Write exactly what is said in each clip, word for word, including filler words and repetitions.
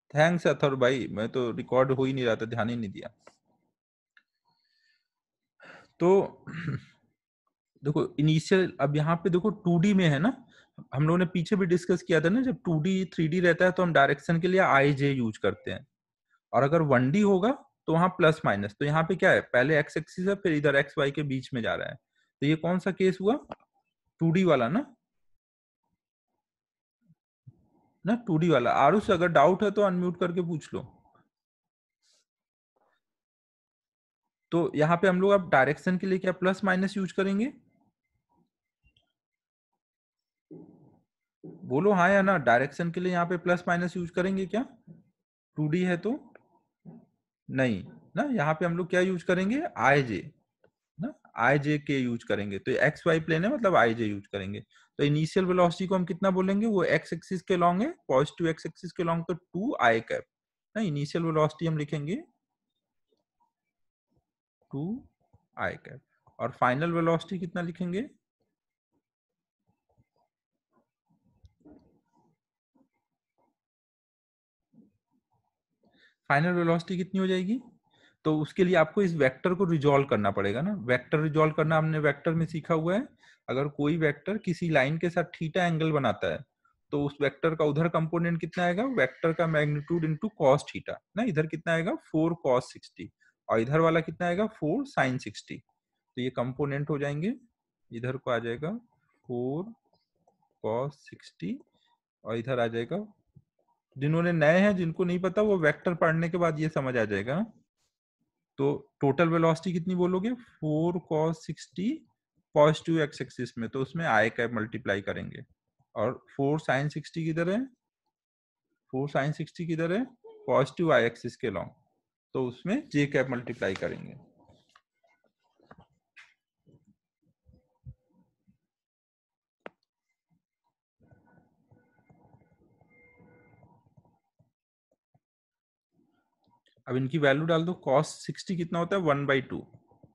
Thanks Athar भाई, मैं तो रिकॉर्ड हो ही नहीं रहा था, ध्यान ही नहीं दिया। तो देखो इनिशियल, अब यहाँ पे देखो टू डी में है ना, हम लोगों ने पीछे भी डिस्कस किया था ना, जब टू डी थ्री डी रहता है तो हम डायरेक्शन के लिए आई जे यूज करते हैं, और अगर वन डी होगा तो वहां प्लस माइनस। तो यहाँ पे क्या है, पहले एक्स एक्सिस है, फिर इधर एक्स वाई के बीच में जा रहा है। तो ये कौन सा केस हुआ, टू डी वाला ना ना टू डी वाला। आरुष अगर डाउट है तो अनम्यूट करके पूछ लो। तो यहाँ पे हम लोग अब डायरेक्शन के लिए क्या प्लस माइनस यूज करेंगे, बोलो हाँ या ना। डायरेक्शन के लिए यहाँ पे प्लस माइनस यूज करेंगे क्या, टू डी है तो नहीं ना। यहाँ पे हम लोग क्या यूज करेंगे, आई जे ना, आई जे के यूज करेंगे। तो एक्स वाई प्लेन है मतलब आई जे यूज करेंगे। तो इनिशियल वेलोसिटी को हम कितना बोलेंगे, वो एक्स एक्सिस के लॉन्ग है, पॉजिटिव एक्स एक्सिस के लॉन्ग, तो टू आई कैप ना। इनिशियल वेलोसिटी हम लिखेंगे टू आई कैप, और फाइनल वेलोसिटी कितना लिखेंगे, फाइनल वेलोसिटी कितनी हो जाएगी। तो उसके लिए आपको इस वेक्टर को रिजॉल्व करना पड़ेगा ना। वेक्टर रिजॉल्व करना हमने वेक्टर में सीखा हुआ है। अगर कोई वेक्टर किसी लाइन के साथ थीटा एंगल बनाता है तो उस वेक्टर का उधर कंपोनेंट कितना आएगा, वेक्टर का मैग्नीट्यूड इनटू कॉस थीटा ना। इधर कितना आएगा, फोर कॉस सिक्सटी, और इधर वाला कितना आएगा, फोर साइन सिक्सटी। तो ये कंपोनेंट हो जाएंगे, इधर को आ जाएगा फोर कॉस सिक्सटी, और इधर आ जाएगा, जिन्होंने नए हैं जिनको नहीं पता वो वेक्टर पढ़ने के बाद ये समझ आ जाएगा। तो टोटल वेलोसिटी कितनी बोलोगे, four cos sixty positive X axis में, तो उसमें आई कैप मल्टीप्लाई करेंगे। और फोर साइन सिक्सटी किधर है, फोर साइन सिक्सटी किधर है, पॉजिटिव आई एक्सिस के लॉन्ग, तो उसमें जे कैप मल्टीप्लाई करेंगे। अब इनकी वैल्यू डाल दो। कॉस सिक्सटी कितना होता है, वन बाई टू,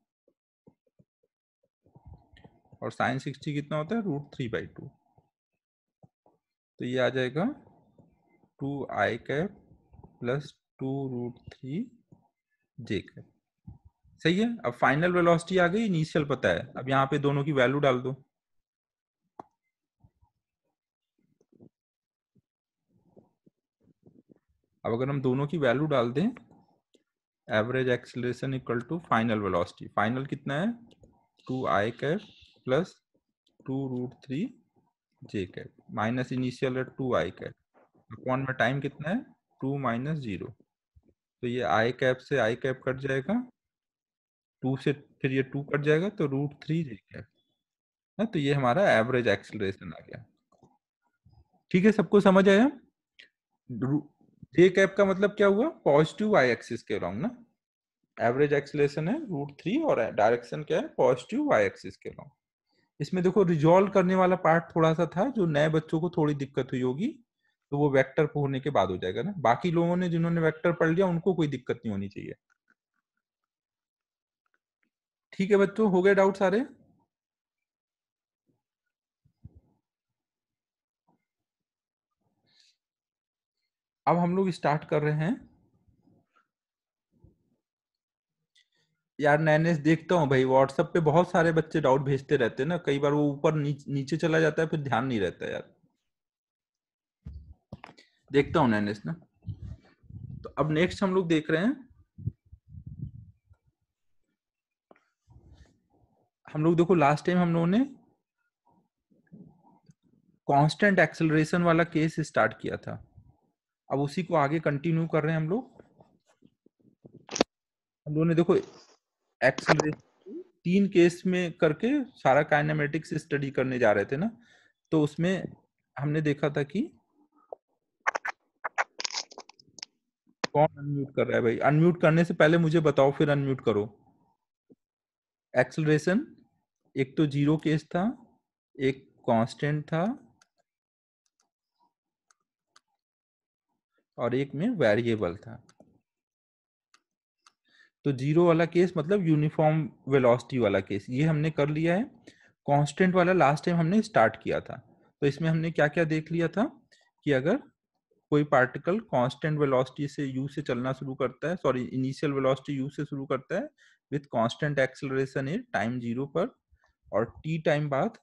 और साइन सिक्सटी कितना होता है, रूट थ्री बाई टू। तो ये आ जाएगा two I cap plus two root three J cap. सही है। अब फाइनल वेलोसिटी आ गई, इनिशियल पता है, अब यहाँ पे दोनों की वैल्यू डाल दो। अब अगर हम दोनों की वैल्यू डाल दें, average acceleration equal to final velocity, final कितना है, two I cap plus two root three J cap, minus initial है टू आई कैप, अपॉन में टाइम कितना है, टू माइनस जीरो। तो ये आई कैप से आई कैप कट जाएगा, टू से फिर ये टू कट जाएगा, तो रूट थ्री जे कैप है। तो ये हमारा एवरेज एक्सेलरेशन आ गया। ठीक है, सबको समझ आया। जे कैप का मतलब क्या हुआ, पॉजिटिव आई एक्सिस के अलोंग ना। एवरेज एक्सेलरेशन है रूट थ्री, और डायरेक्शन क्या है, पॉजिटिव वाई एक्सिस के अलोंग। इसमें देखो रिजॉल्व करने वाला पार्ट थोड़ा सा था, जो नए बच्चों को थोड़ी दिक्कत हुई होगी, तो वो वेक्टर पे होने के बाद हो जाएगा ना। बाकी लोगों ने जिन्होंने वेक्टर पढ़ लिया उनको कोई दिक्कत नहीं होनी चाहिए। ठीक है बच्चों, हो गए डाउट सारे। अब हम लोग स्टार्ट कर रहे हैं। यार नैनेस देखता हूँ भाई, व्हाट्सएप पे बहुत सारे बच्चे डाउट भेजते रहते हैं ना, कई बार वो ऊपर नीच, नीचे चला जाता है, फिर ध्यान नहीं रहता यार। देखता हूँ नैनेस ना। तो अब नेक्स्ट हम लोग देख रहे हैं, हम लोग देखो लास्ट टाइम हम लोगों ने कांस्टेंट एक्सेलरेशन वाला केस स्टार्ट किया था। अब उसी को आगे कंटिन्यू कर रहे हैं हम लोग। हम लोगों ने देखो एक्सेलरेशन तीन केस में करके सारा काइनेमेटिक्स स्टडी करने जा रहे थे ना। तो उसमें हमने देखा था कि कौन अनम्यूट कर रहा है भाई, अनम्यूट करने से पहले मुझे बताओ फिर अनम्यूट करो। एक्सेलरेशन एक तो जीरो केस था, एक कांस्टेंट था, और एक में वेरिएबल था। तो जीरो वाला केस मतलब यूनिफॉर्म वेलोसिटी वाला केस, ये हमने कर लिया है। कांस्टेंट वाला लास्ट टाइम हमने स्टार्ट किया था। तो इसमें हमने क्या क्या देख लिया था, कि अगर कोई पार्टिकल कांस्टेंट वेलोसिटी से u से चलना शुरू करता है, सॉरी इनिशियल वेलोसिटी u से शुरू करता है with constant acceleration A time zero पर, और t टाइम बाद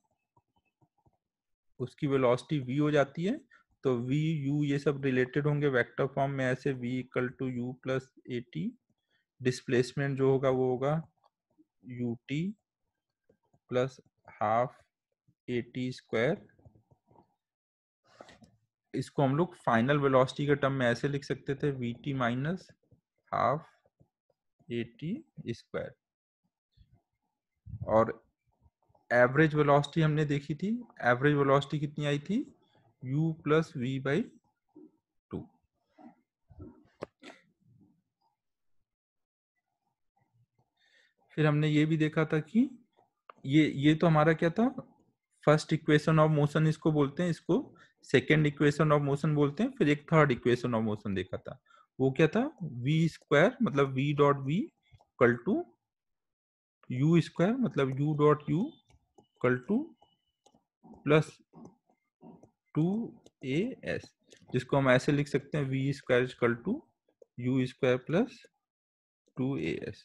उसकी वेलोसिटी v हो जाती है। तो v u ये सब रिलेटेड होंगे वेक्टर फॉर्म में ऐसे, v equal to you plus A T. Displacement जो होगा वो होगा U T plus half A T square. इसको हम लोग फाइनल वेलोसिटी के टर्म में ऐसे लिख सकते थे, V T minus half A T square. और एवरेज वेलोसिटी हमने देखी थी, एवरेज वेलोसिटी कितनी आई थी, u plus V by two. फिर हमने ये भी देखा था कि ये ये तो हमारा क्या था, फर्स्ट इक्वेशन ऑफ मोशन इसको बोलते हैं, इसको सेकेंड इक्वेशन ऑफ मोशन बोलते हैं। फिर एक थर्ड इक्वेशन ऑफ मोशन देखा था, वो क्या था, v स्क्वायर मतलब v dot v equal to u square मतलब u dot u equal to plus two A S, जिसको हम ऐसे लिख सकते हैं v square equal to u square plus two A S.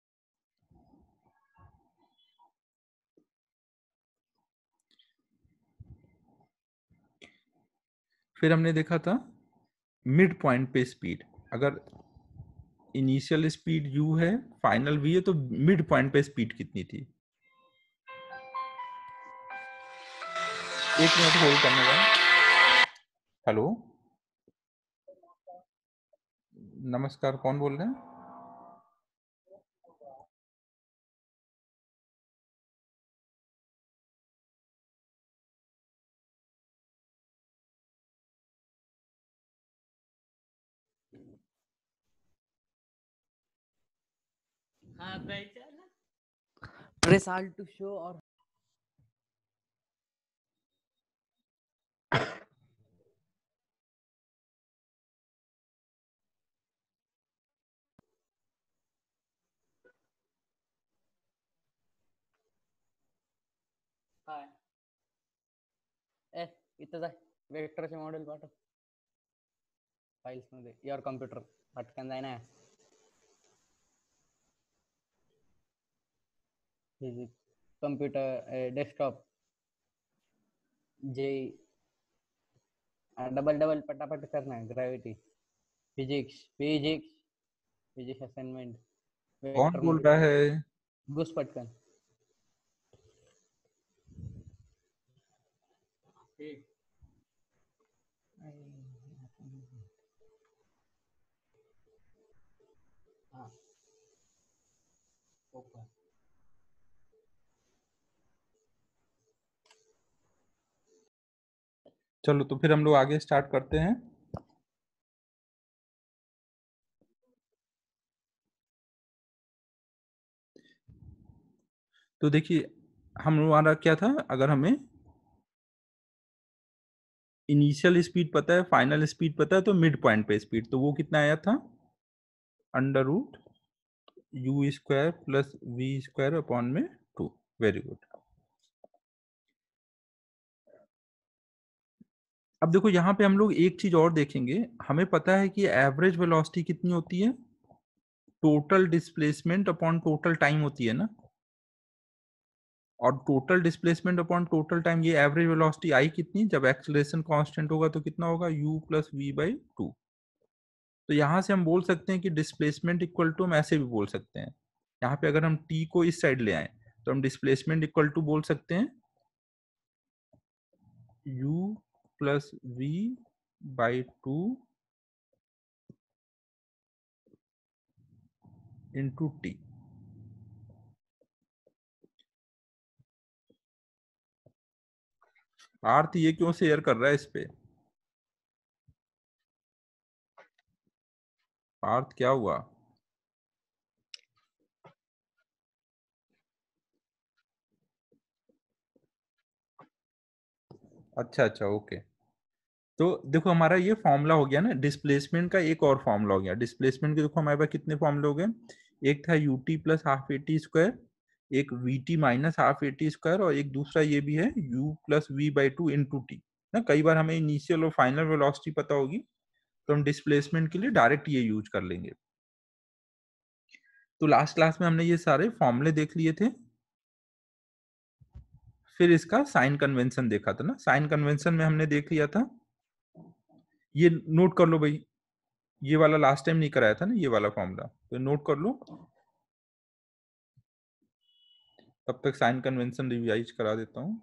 फिर हमने देखा था मिड पॉइंट पे स्पीड, अगर इनिशियल स्पीड u है, फाइनल v है, तो मिड पॉइंट पे स्पीड कितनी थी। एक मिनट होल्ड करने का। हेलो, नमस्कार, कौन बोल रहे हैं। हाँ press alt to show और हाँ ए इथं जाय वेक्टरचे मॉडेल पाठव फाइल्स मध्ये, युअर कॉम्प्युटर पटकन जाय ना, फिजिक्स कंप्यूटर डेस्कटॉप जे डबल डबल पटापट करना है, gravity physics physics physics assignment कौन बोल रहा है। घुस पटकन। ठीक हाँ ओके। चलो तो फिर हम लोग आगे स्टार्ट करते हैं। तो देखिए हम हमारा क्या था, अगर हमें इनिशियल स्पीड पता है, फाइनल स्पीड पता है, तो मिड पॉइंट पे स्पीड, तो वो कितना आया था, under root you square plus we square upon में टू। Very good. अब देखो यहाँ पे हम लोग एक चीज और देखेंगे, हमें पता है कि एवरेज वेलोसिटी कितनी होती है, total displacement upon total time होती है ना, और total displacement upon total time, ये एवरेज वेलोसिटी आई कितनी, जब एक्सेलरेशन कांस्टेंट होगा तो कितना होगा, u plus V by two. तो यहाँ से हम बोल सकते हैं कि डिस्प्लेसमेंट इक्वल टू, हम ऐसे भी बोल सकते हैं, यहाँ पे अगर हम t को इस साइड ले आए तो हम डिस्प्लेसमेंट इक्वल टू बोल सकते हैं u plus V by two into T. आर्थ ये क्यों शेयर कर रहा है इस पे, आर्थ क्या हुआ। अच्छा अच्छा ओके। तो देखो हमारा ये फॉर्मूला हो गया ना, डिस्प्लेसमेंट का एक और फॉर्मूला हो गया। डिस्प्लेसमेंट के देखो हमारे पास कितने फॉर्मूले हो गए, एक था U T plus half A T square, एक V T minus half A T square, और एक दूसरा ये भी है u plus V by two into T ना। कई बार हमें इनिशियल और फाइनल वेलोसिटी पता होगी, तो हम डिस्प्लेसमेंट के लिए डायरेक्ट ये यूज कर लेंगे। तो लास्ट क्लास में हमने ये सारे फॉर्मूले देख लिए थे, फिर इसका साइन कन्वेंशन देखा था ना। साइन कन्वेंशन में हमने देख लिया था, ये नोट कर लो भाई, ये वाला लास्ट टाइम नहीं कराया था ना, ये वाला फॉर्मूला, तो नोट कर लो। तब तक साइन कन्वेंशन रिवाइज करा देता हूं।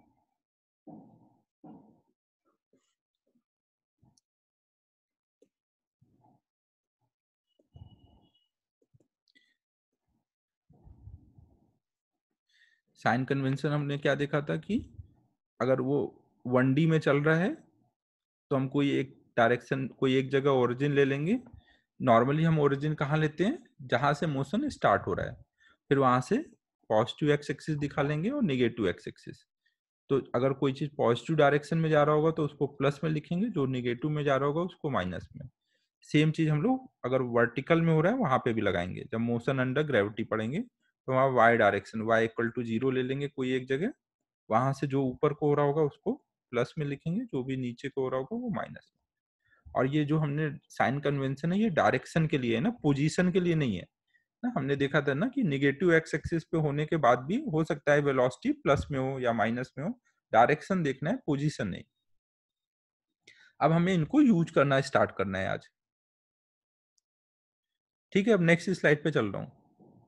साइन कन्वेंशन हमने क्या देखा था कि अगर वो वन डी में चल रहा है तो हम कोई एक डायरेक्शन, कोई एक जगह ओरिजिन ले लेंगे। नॉर्मली हम ओरिजिन कहाँ लेते हैं, जहां से मोशन स्टार्ट हो रहा है, फिर वहां से पॉजिटिव एक्स एक्सिस दिखा लेंगे और निगेटिव एक्स एक्सिस। तो अगर कोई चीज पॉजिटिव डायरेक्शन में जा रहा होगा तो उसको प्लस में लिखेंगे, जो निगेटिव में जा रहा होगा उसको माइनस में। सेम चीज हम लोग अगर वर्टिकल में हो रहा है वहां पे भी लगाएंगे। जब मोशन अंडर ग्रेविटी पढ़ेंगे तो वहां Y direction, Y equal to zero ले लेंगे कोई एक जगह, वहां से जो ऊपर को हो रहा होगा उसको प्लस में लिखेंगे, जो भी नीचे को हो रहा होगा वो माइनस में। और ये जो हमने साइन कन्वेंशन है ये डायरेक्शन के लिए है ना, पोजीशन के लिए नहीं है ना। हमने देखा था ना कि निगेटिव एक्स एक्सिस पे होने के बाद भी हो सकता है वेलोसिटी प्लस में हो या माइनस में हो, डायरेक्शन देखना है, पोजीशन नहीं। अब हमें इनको यूज करना स्टार्ट करना है आज, ठीक है। अब नेक्स्ट स्लाइड पे चल रहा हूं।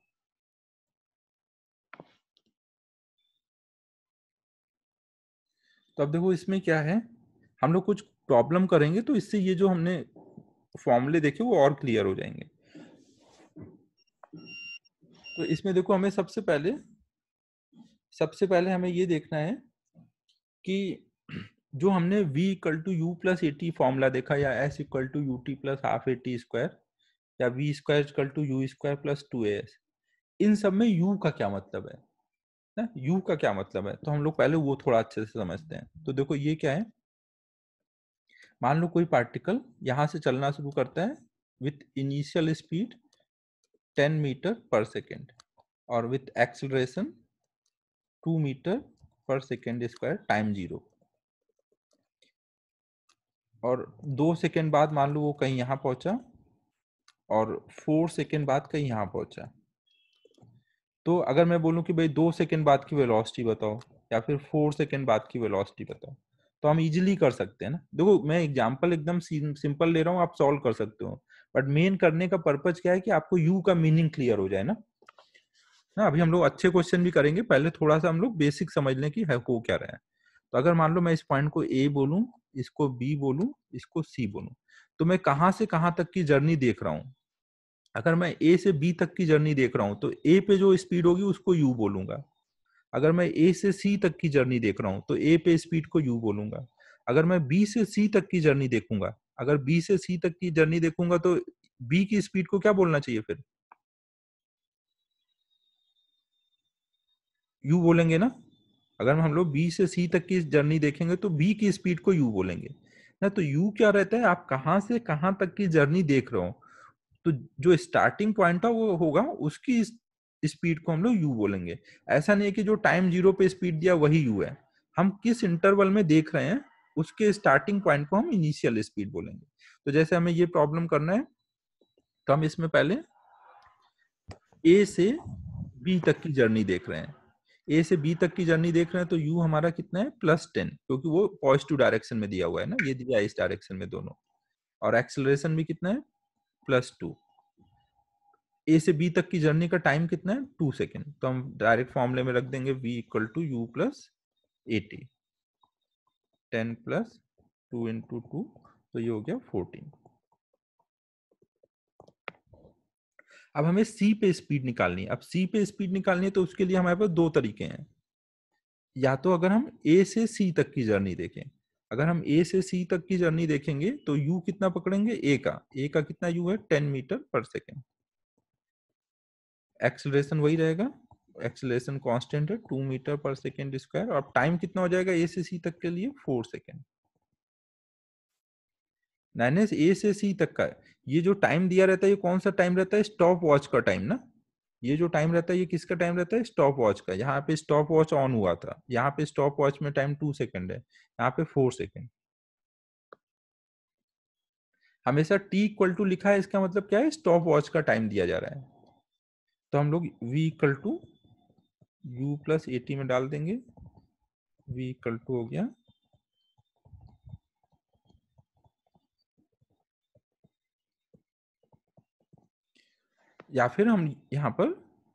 तो अब देखो इसमें क्या है, हम लोग कुछ प्रॉब्लम करेंगे तो इससे ये जो हमने फॉर्मूले देखे वो और क्लियर हो जाएंगे। तो इसमें देखो हमें सबसे पहले सबसे पहले हमें ये देखना है कि जो हमने v equal to you plus A T formula देखा, या s equal to U T plus half A T square, या v square equal to you square plus two A S, इन सब में u का क्या मतलब है ना, u का क्या मतलब है, तो हम लोग पहले वो थोड़ा अच्छे से समझते हैं। तो देखो ये क्या है, मान लो कोई पार्टिकल यहां से चलना शुरू करता है with initial speed ten metre पर सेकेंड और विथ एक्सेलरेशन टू मीटर पर सेकेंड स्क्वायर टाइम जीरो, और दो सेकेंड बाद मान लो वो कहीं यहाँ पहुंचा और फोर सेकेंड बाद कहीं यहाँ पहुंचा। तो अगर मैं बोलूं कि भाई दो सेकेंड बाद की वेलोसिटी बताओ या फिर फोर सेकेंड बाद की वेलोसिटी बताओ, तो हम इजीली कर सकते हैं ना। देखो मैं एग्जांपल एकदम सिंपल ले रहा हूँ, आप सॉल्व कर सकते हो, बट मेन करने का पर्पज क्या है कि आपको यू का मीनिंग क्लियर हो जाए ना। ना अभी हम लोग अच्छे क्वेश्चन भी करेंगे, पहले थोड़ा सा हम लोग बेसिक समझ लें कि है हो क्या रहा है। तो अगर मान लो मैं इस पॉइंट को ए बोलूं, इसको बी बोलूं, इसको सी बोलूं, तो मैं कहां से कहां तक की जर्नी देख रहा हूं। अगर मैं ए से बी तक की जर्नी देख रहा हूं तो ए पे जो स्पीड होगी उसको यू बोलूंगा। अगर मैं ए से सी तक की जर्नी देख रहा हूं तो ए पे स्पीड को यू बोलूंगा। अगर मैं बी से सी तक की जर्नी देखूंगा, अगर बी से सी तक की जर्नी देखूंगा तो बी की स्पीड को क्या बोलना चाहिए, फिर यू बोलेंगे ना। अगर हम लोग बी से सी तक की जर्नी देखेंगे तो बी की स्पीड को यू बोलेंगे ना। तो यू क्या रहता है, आप कहां से कहां तक की जर्नी देख रहे हो, तो जो स्टार्टिंग पॉइंट है वो होगा उसकी स्पीड को हम लोग यू बोलेंगे। ऐसा नहीं है कि जो टाइम जीरो पे स्पीड दिया वही यू है, हम किस इंटरवल में देख रहे हैं उसके स्टार्टिंग पॉइंट को हम इनिशियल स्पीड बोलेंगे। तो जैसे हमें ये प्रॉब्लम करना है तो हम इसमें पहले ए से बी तक की जर्नी देख रहे हैं। ए से बी तक की जर्नी देख रहे हैं तो यू हमारा कितना है, प्लस टेन, क्योंकि वो पॉजिटिव डायरेक्शन में दिया हुआ है ना, ये दिया है इस डायरेक्शन में दोनों। और एक्सेलरेशन भी कितना है, प्लस टू। ए से बी तक की जर्नी का टाइम कितना है, टू सेकेंड। तो हम डायरेक्ट फॉर्मूले में रख देंगे v equal to you plus A T, ten plus two into two, तो ये हो गया फोर्टीन। अब हमें c पे स्पीड निकालनी है। अब c पे स्पीड निकालनी है तो उसके लिए हमारे पास दो तरीके हैं। या तो अगर हम a से c तक की जर्नी देखें, अगर हम a से c तक की जर्नी देखेंगे तो u कितना पकड़ेंगे, a का a का कितना u है, टेन मीटर पर सेकेंड। एक्सेलरेशन वही रहेगा, एक्सेलरेशन कांस्टेंट है टू मीटर पर सेकेंड स्क्वायर। और टाइम कितना हो जाएगा ए से सी तक के लिए, फोर सेकेंड। माइनस ए से सी तक का ये जो टाइम दिया रहता है ये कौन सा टाइम रहता है, स्टॉप वॉच का टाइम ना। ये जो टाइम रहता है ये किसका टाइम रहता है, स्टॉप वॉच का। यहाँ पे स्टॉप वॉच ऑन हुआ था, यहाँ पे स्टॉप वॉच में टाइम टू सेकेंड है, यहाँ पे फोर सेकेंड। हमेशा टी इक्वल टू लिखा है, इसका मतलब क्या है, स्टॉप वॉच का टाइम दिया जा रहा है। तो हम लोग v equal to you plus A t में डाल देंगे, v इक्वल टू हो गया या फिर हम यहाँ पर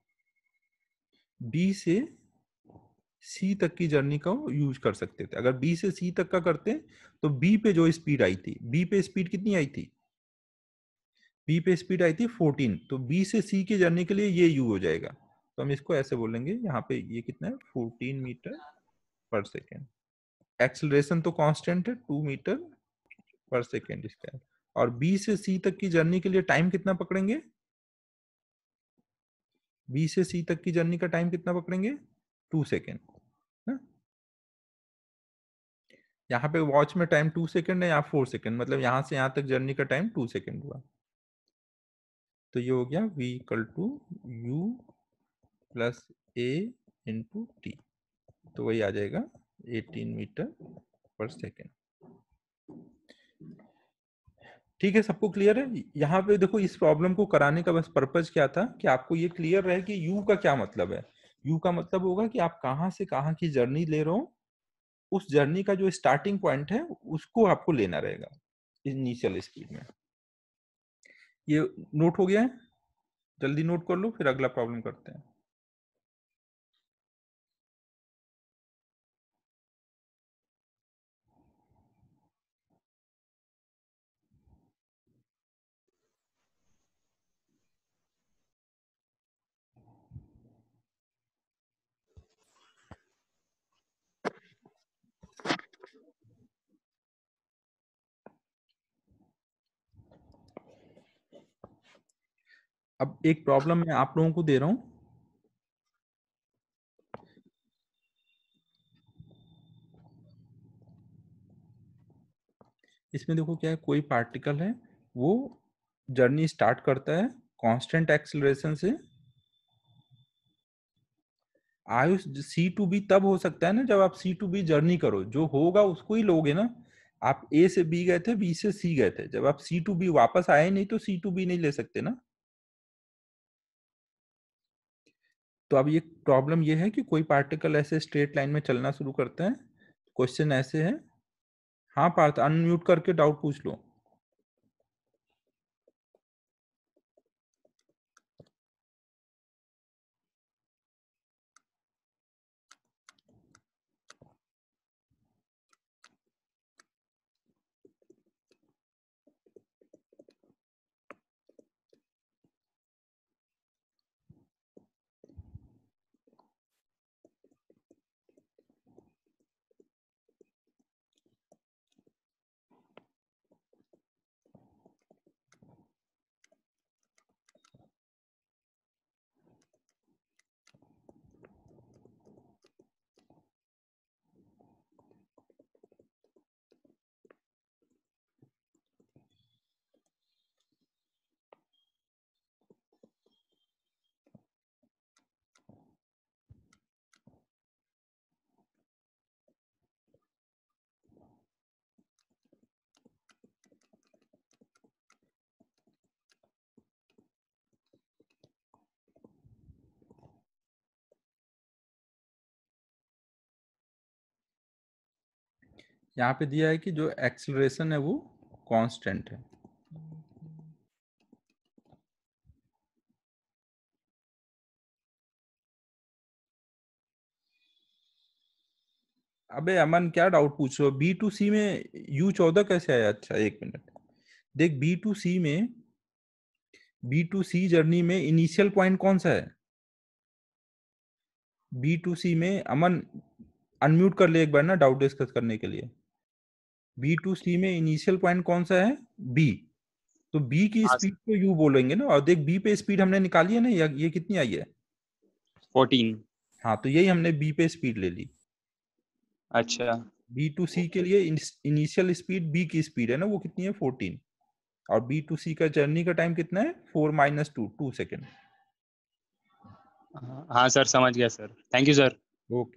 b से c तक की जर्नी का यूज कर सकते थे। अगर b से c तक का करते तो b पे जो स्पीड आई थी, b पे स्पीड कितनी आई थी, b पे स्पीड आई थी फोर्टीन, तो b से c की जर्नी के लिए ये u हो जाएगा। तो हम इसको ऐसे बोलेंगे, यहाँ पे ये कितना है, फोर्टीन मीटर पर सेकेंड। एक्सेलरेशन तो कांस्टेंट है, टू मीटर पर सेकेंड इसका। और b से c तक की जर्नी के लिए टाइम कितना पकड़ेंगे, b से c तक की जर्नी का टाइम कितना पकड़ेंगे, टू सेकेंड। यहाँ पे वॉच में टाइम टू सेकेंड है, यहाँ फोर सेकेंड, मतलब यहाँ से यहाँ तक जर्नी का टाइम टू सेकेंड हुआ। तो ये हो गया v equal to you plus a into T, तो वही आ जाएगा एटीन मीटर पर सेकेंड। ठीक है, सबको क्लियर है? यहाँ पे देखो, इस प्रॉब्लम को कराने का बस पर्पज क्या था कि आपको ये क्लियर रहे कि u का क्या मतलब है। u का मतलब होगा कि आप कहाँ से कहाँ की जर्नी ले रहे हो, उस जर्नी का जो स्टार्टिंग पॉइंट है उसको आपको लेना रहेगा इनिशियल स्पीड में। ये नोट हो गया है? जल्दी नोट कर लो, फिर अगला प्रॉब्लम करते हैं। अब एक प्रॉब्लम मैं आप लोगों को दे रहा हूं, इसमें देखो क्या है, कोई पार्टिकल है वो जर्नी स्टार्ट करता है कांस्टेंट एक्सेलरेशन से। आयुष, सी टू बी तब हो सकता है ना जब आप सी टू बी जर्नी करो, जो होगा उसको ही लोगे ना। आप ए से बी गए थे, बी से सी गए थे, जब आप सी टू बी वापस आए नहीं तो सी टू बी नहीं ले सकते ना। तो अब ये प्रॉब्लम ये है कि कोई पार्टिकल ऐसे स्ट्रेट लाइन में चलना शुरू करता है। क्वेश्चन ऐसे है, हाँ पार्थ अनम्यूट करके डाउट पूछ लो। यहाँ पे दिया है कि जो एक्सेलरेशन है वो कांस्टेंट है। अबे अमन क्या डाउट पूछ रहे हो, बी टू सी में यू चौदह कैसे आया? अच्छा एक मिनट देख, बी टू सी में, बी टू सी जर्नी में इनिशियल पॉइंट कौन सा है? बी टू सी में अमन अनम्यूट कर ले एक बार ना, डाउट डिस्कस करने के लिए। बी टू सी में इनिशियल पॉइंट कौन सा है? बी। तो बी की हाँ स्पीड को यू बोलेंगे ना। और देख बी पे स्पीड हमने निकाली है ना, ये ये कितनी आई है? फोर्टीन। हाँ, तो यही हमने बी पे स्पीड ले ली। अच्छा, बी टू सी के लिए इनिशियल स्पीड बी की स्पीड है ना, वो कितनी है? फोर्टीन। और बी टू सी का जर्नी का टाइम कितना है? Four minus two, two second. हाँ सर समझ गया sir, thank you sir. Okay,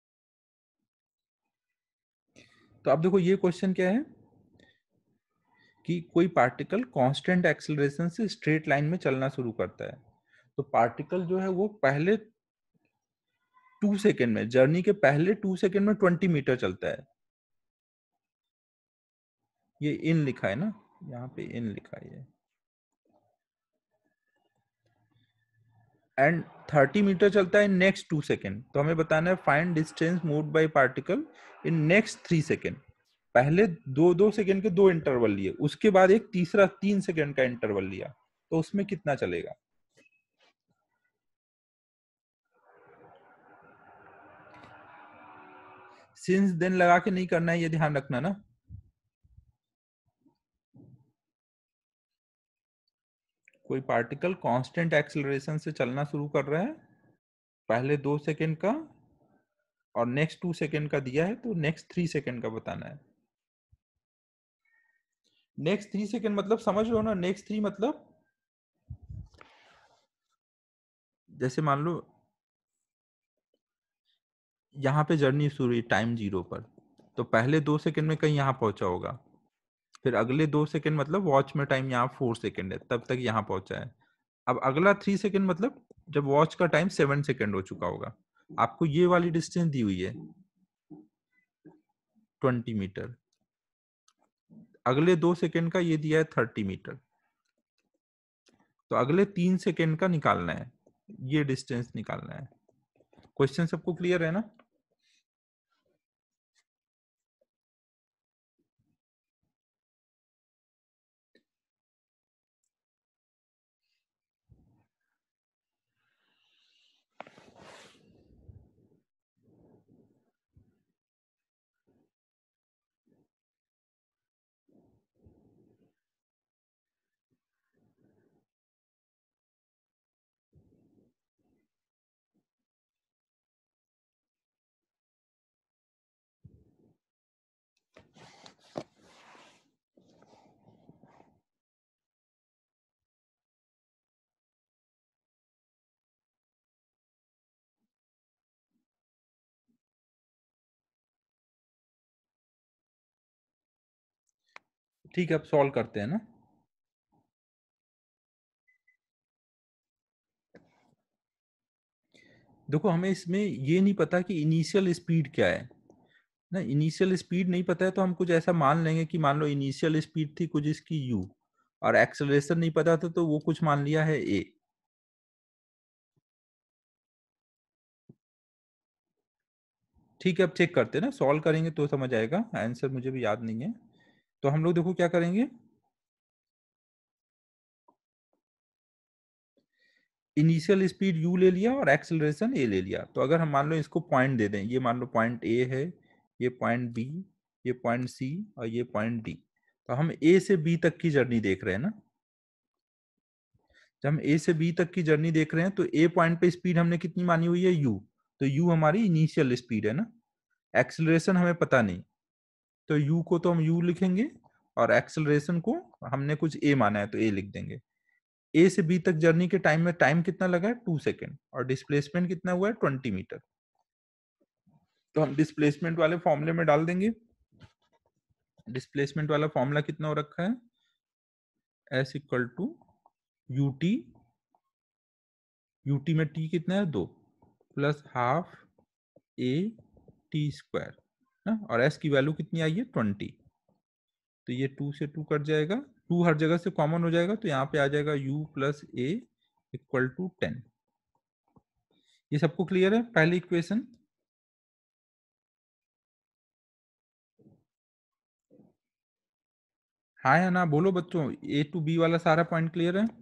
तो अब देखो ये क्वेश्चन क्या है कि कोई पार्टिकल कांस्टेंट एक्सेलरेशन से स्ट्रेट लाइन में चलना शुरू करता है, तो पार्टिकल जो है वो पहले टू सेकेंड में, जर्नी के पहले टू सेकेंड में ट्वेंटी मीटर चलता है। ये इन लिखा है ना, यहाँ पे इन लिखा है ये, एंड थर्टी मीटर चलता है नेक्स्ट टू सेकेंड। तो हमें बताना है find distance moved by particle in next three second. पहले दो दो सेकेंड के दो इंटरवल लिए, उसके बाद एक तीसरा तीन सेकेंड का इंटरवल लिया, तो उसमें कितना चलेगा। सिंस देन लगा के नहीं करना है, ये ध्यान रखना ना। कोई पार्टिकल कांस्टेंट एक्सेलरेशन से चलना शुरू कर रहा है, पहले दो सेकेंड का और नेक्स्ट टू सेकेंड का दिया है, तो नेक्स्ट थ्री सेकेंड का बताना है। नेक्स्ट थ्री सेकेंड मतलब समझ लो ना, नेक्स्ट थ्री मतलब जैसे मान लो यहाँ पे जर्नी शुरू हुई टाइम जीरो पर, तो पहले दो सेकेंड में कहीं यहाँ पहुंचा होगा, फिर अगले दो सेकेंड मतलब वॉच में टाइम यहाँ फोर सेकेंड है, तब तक यहाँ पहुंचा है। अब अगला थ्री सेकेंड मतलब जब वॉच का टाइम सेवन सेकेंड हो चुका होगा। आपको ये वाली डिस्टेंस दी हुई है ट्वेंटी मीटर, अगले दो सेकेंड का ये दिया है थर्टी मीटर, तो अगले तीन सेकेंड का निकालना है, ये डिस्टेंस निकालना है। क्वेश्चन सबको क्लियर है ना। ठीक है, अब सॉल्व करते हैं ना। देखो हमें इसमें ये नहीं पता कि इनिशियल स्पीड क्या है ना, इनिशियल स्पीड नहीं पता है, तो हम कुछ ऐसा मान लेंगे कि मान लो इनिशियल स्पीड थी कुछ इसकी u, और एक्सेलरेशन नहीं पता था, तो वो कुछ मान लिया है a। ठीक है, अब चेक करते हैं ना, सॉल्व करेंगे तो समझ आएगा, आंसर मुझे भी याद नहीं है। तो हम लोग देखो क्या करेंगे, इनिशियल स्पीड u ले लिया और एक्सेलरेशन a ले लिया। तो अगर हम मान लो इसको पॉइंट दे दें, ये मान लो पॉइंट a है, ये पॉइंट b, ये पॉइंट c और ये पॉइंट d, तो हम a से b तक की जर्नी देख रहे हैं ना। जब हम a से b तक की जर्नी देख रहे हैं, तो a पॉइंट पे स्पीड हमने कितनी मानी हुई है u, तो u हमारी इनिशियल स्पीड है ना। एक्सेलरेशन हमें पता नहीं, तो u को तो हम u लिखेंगे और एक्सेलरेशन को हमने कुछ a माना है तो a लिख देंगे। a से b तक जर्नी के टाइम में टाइम कितना लगा है टू सेकेंड, और डिस्प्लेसमेंट कितना हुआ है ट्वेंटी मीटर। तो हम डिस्प्लेसमेंट वाले फॉर्मूले में डाल देंगे। डिस्प्लेसमेंट वाला फॉर्मूला कितना हो रखा है, s equal to you t, u t में t कितना है दो, plus half A T square ना, और s की वैल्यू कितनी आई है ट्वेंटी। तो ये टू से टू कट जाएगा, टू हर जगह से कॉमन हो जाएगा, तो यहाँ पे आ जाएगा u plus a equal to ten. ये सबको क्लियर है पहली इक्वेशन। हाँ या ना बोलो बच्चों, ए टू बी वाला सारा पॉइंट क्लियर है।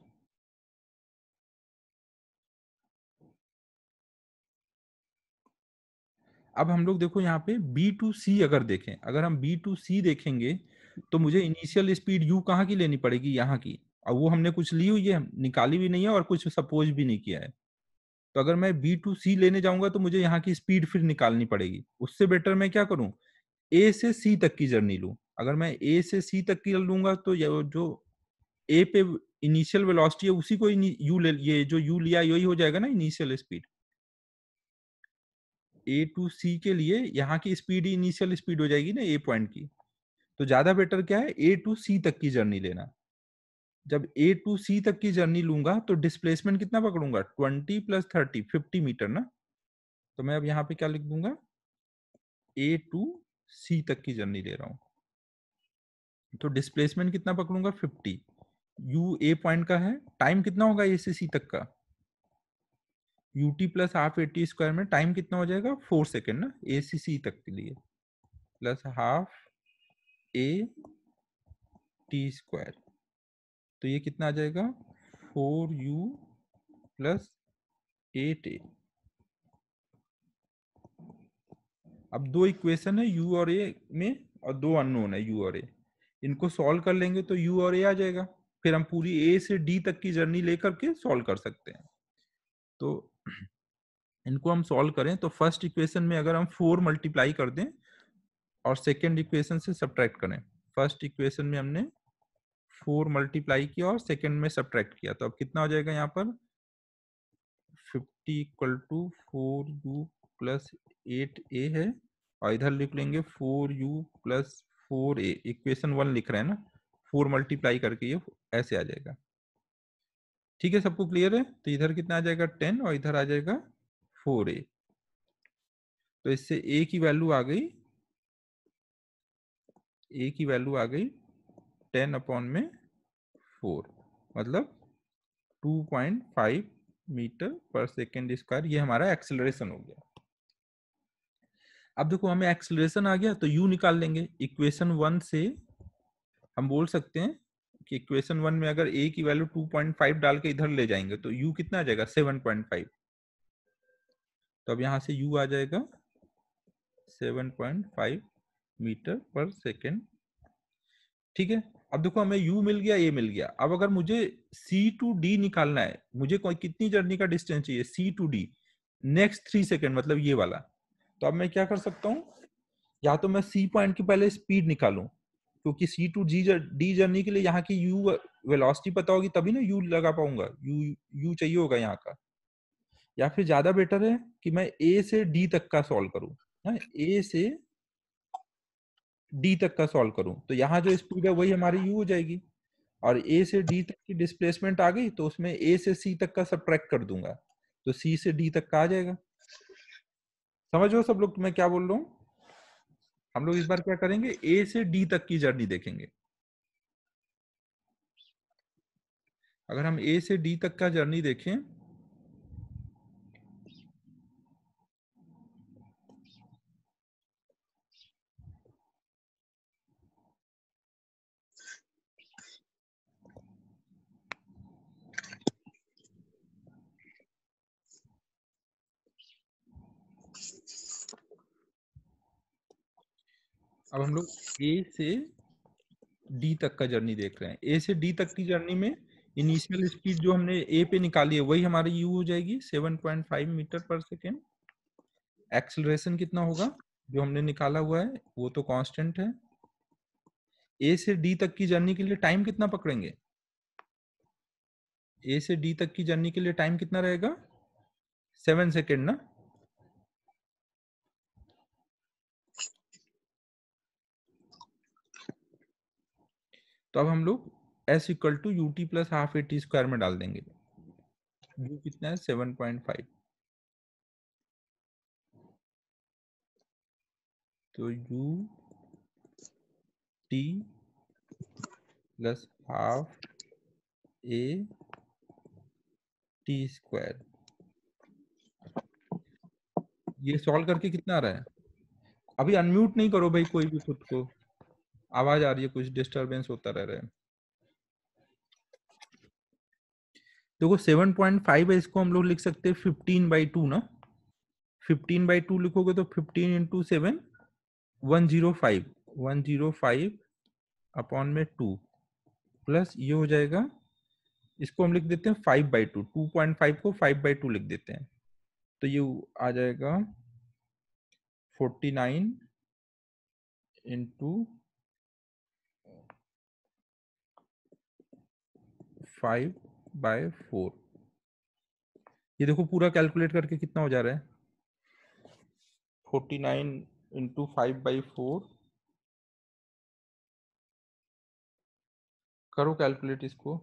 अब हम लोग देखो यहाँ पे बी टू सी अगर देखें, अगर हम बी टू सी देखेंगे तो मुझे इनिशियल स्पीड यू कहाँ की लेनी पड़ेगी, यहाँ की, और वो हमने कुछ ली हुई है, निकाली भी नहीं है और कुछ सपोज भी नहीं किया है। तो अगर मैं बी टू सी लेने जाऊंगा तो मुझे यहाँ की स्पीड फिर निकालनी पड़ेगी। उससे बेटर मैं क्या करूं, ए से सी तक की जर्नी लूं। अगर मैं ए से सी तक की लूंगा तो जो ए पे इनिशियल वेलोसिटी है उसी को यू ले, ये जो यू लिया यही हो जाएगा ना initial speed. A to C के लिए यहाँ की स्पीड ही इनिशियल स्पीड हो जाएगी ना ए पॉइंट की। तो ज्यादा बेटर क्या है, ए टू सी तक की जर्नी लेना। जब ए टू सी तक की जर्नी लूंगा तो डिस्प्लेसमेंट कितना पकड़ूंगा, twenty plus thirty, fifty metre ना। तो मैं अब यहाँ पे क्या लिख दूंगा, ए टू सी तक की जर्नी ले रहा हूं, तो डिस्प्लेसमेंट कितना पकड़ूंगा, फिफ्टी। यू ए पॉइंट का है, टाइम कितना होगा ए से सी तक का, u T plus half A T square में टाइम कितना हो जाएगा, फोर सेकेंड ना, ए से सी तक के लिए, plus half A T square, तो ये कितना आ जाएगा, four u plus eight a. अब दो इक्वेशन है यू और ए में, और दो अननोन है यू और ए, इनको सॉल्व कर लेंगे तो यू और ए आ जाएगा, फिर हम पूरी ए से डी तक की जर्नी लेकर के सॉल्व कर सकते हैं। तो इनको हम सॉल्व करें तो फर्स्ट इक्वेशन में अगर हम फोर मल्टीप्लाई कर दें और सेकेंड इक्वेशन से सब्ट्रैक्ट करें, फर्स्ट इक्वेशन में हमने फोर मल्टीप्लाई किया और सेकेंड में सब्ट्रैक्ट किया, तो अब कितना हो जाएगा यहाँ पर, fifty equal to four u plus eight a है, और इधर लिख लेंगे four u plus four a, equation one लिख रहे हैं ना, फोर मल्टीप्लाई करके ये ऐसे आ जाएगा। ठीक है, सबको क्लियर है? तो इधर कितना आ जाएगा, टेन, और इधर आ जाएगा फोर ए। तो इससे ए की वैल्यू आ गई, ए की वैल्यू आ गई टेन अपॉन में फोर, मतलब टू पॉइंट फाइव मीटर पर सेकेंड स्क्वायर, ये हमारा एक्सेलरेशन हो गया। अब देखो हमें एक्सेलरेशन आ गया, तो यू निकाल लेंगे। इक्वेशन वन से हम बोल सकते हैं कि इक्वेशन वन में अगर ए की वैल्यू टू पॉइंट फाइव डाल के इधर ले जाएंगे तो यू कितना आ जाएगा, सेवन पॉइंट फाइव। तो अब यहां से यू आ जाएगा सेवन पॉइंट फाइव मीटर पर सेकेंड। ठीक है, अब देखो हमें u मिल गया, a मिल गया। अब अगर मुझे c टू d निकालना है, मुझे कोई कितनी जर्नी का डिस्टेंस चाहिए, c to d, next three second, मतलब ये वाला। तो अब मैं क्या कर सकता हूँ, या तो मैं c पॉइंट की पहले स्पीड निकालूं, क्योंकि c to g d journey के लिए यहाँ की u वेलोसिटी पता होगी तभी ना u लगा पाऊंगा, u u चाहिए होगा यहाँ का। या फिर ज्यादा बेटर है कि मैं a से d तक का सॉल्व करूं, a से d तक का सॉल्व करूं, तो यहाँ जो स्पीड है वही हमारी u हो जाएगी, और a से d तक की डिस्प्लेसमेंट आ गई तो उसमें a से c तक का सब्ट्रैक्ट कर दूंगा, तो c से d तक का आ जाएगा। समझ लो सब लोग मैं क्या बोल रहा हूँ? हम लोग इस बार क्या करेंगे, a से d तक की जर्नी देखेंगे। अगर हम a से d तक का जर्नी देखें, अब हम लोग a से d तक का जर्नी देख रहे हैं। a से d तक की जर्नी में इनिशियल स्पीड जो हमने a पे निकाली है वही हमारी u हो जाएगी, सेवन पॉइंट फाइव मीटर पर सेकेंड। एक्सेलरेशन कितना होगा जो हमने निकाला हुआ है वो तो कांस्टेंट है। a से d तक की जर्नी के लिए टाइम कितना पकड़ेंगे, a से d तक की जर्नी के लिए टाइम कितना रहेगा, सेवन सेकेंड ना। तो अब हम लोग s equal to U T plus half A T square में डाल देंगे। u कितना है, सेवन पॉइंट फाइव, तो u t plus half A T square, ये सॉल्व करके कितना आ रहा है। अभी अनम्यूट नहीं करो भाई कोई भी खुद को, आवाज आ रही है, कुछ डिस्टरबेंस होता रह रहा है। देखो सेवन पॉइंट फाइव है, इसको हम लोग लिख सकते हैं फिफ्टीन बाई टू ना। फिफ्टीन बाई टू लिखोगे तो fifteen into seven, one zero five, one zero five upon में टू, प्लस ये हो जाएगा, इसको हम लिख देते हैं five by two, two point five को फाइव बाई टू लिख देते हैं, तो ये आ जाएगा forty nine into five by four. ये देखो पूरा कैलकुलेट करके कितना हो जा रहा है, forty nine into five by four करो कैलकुलेट इसको।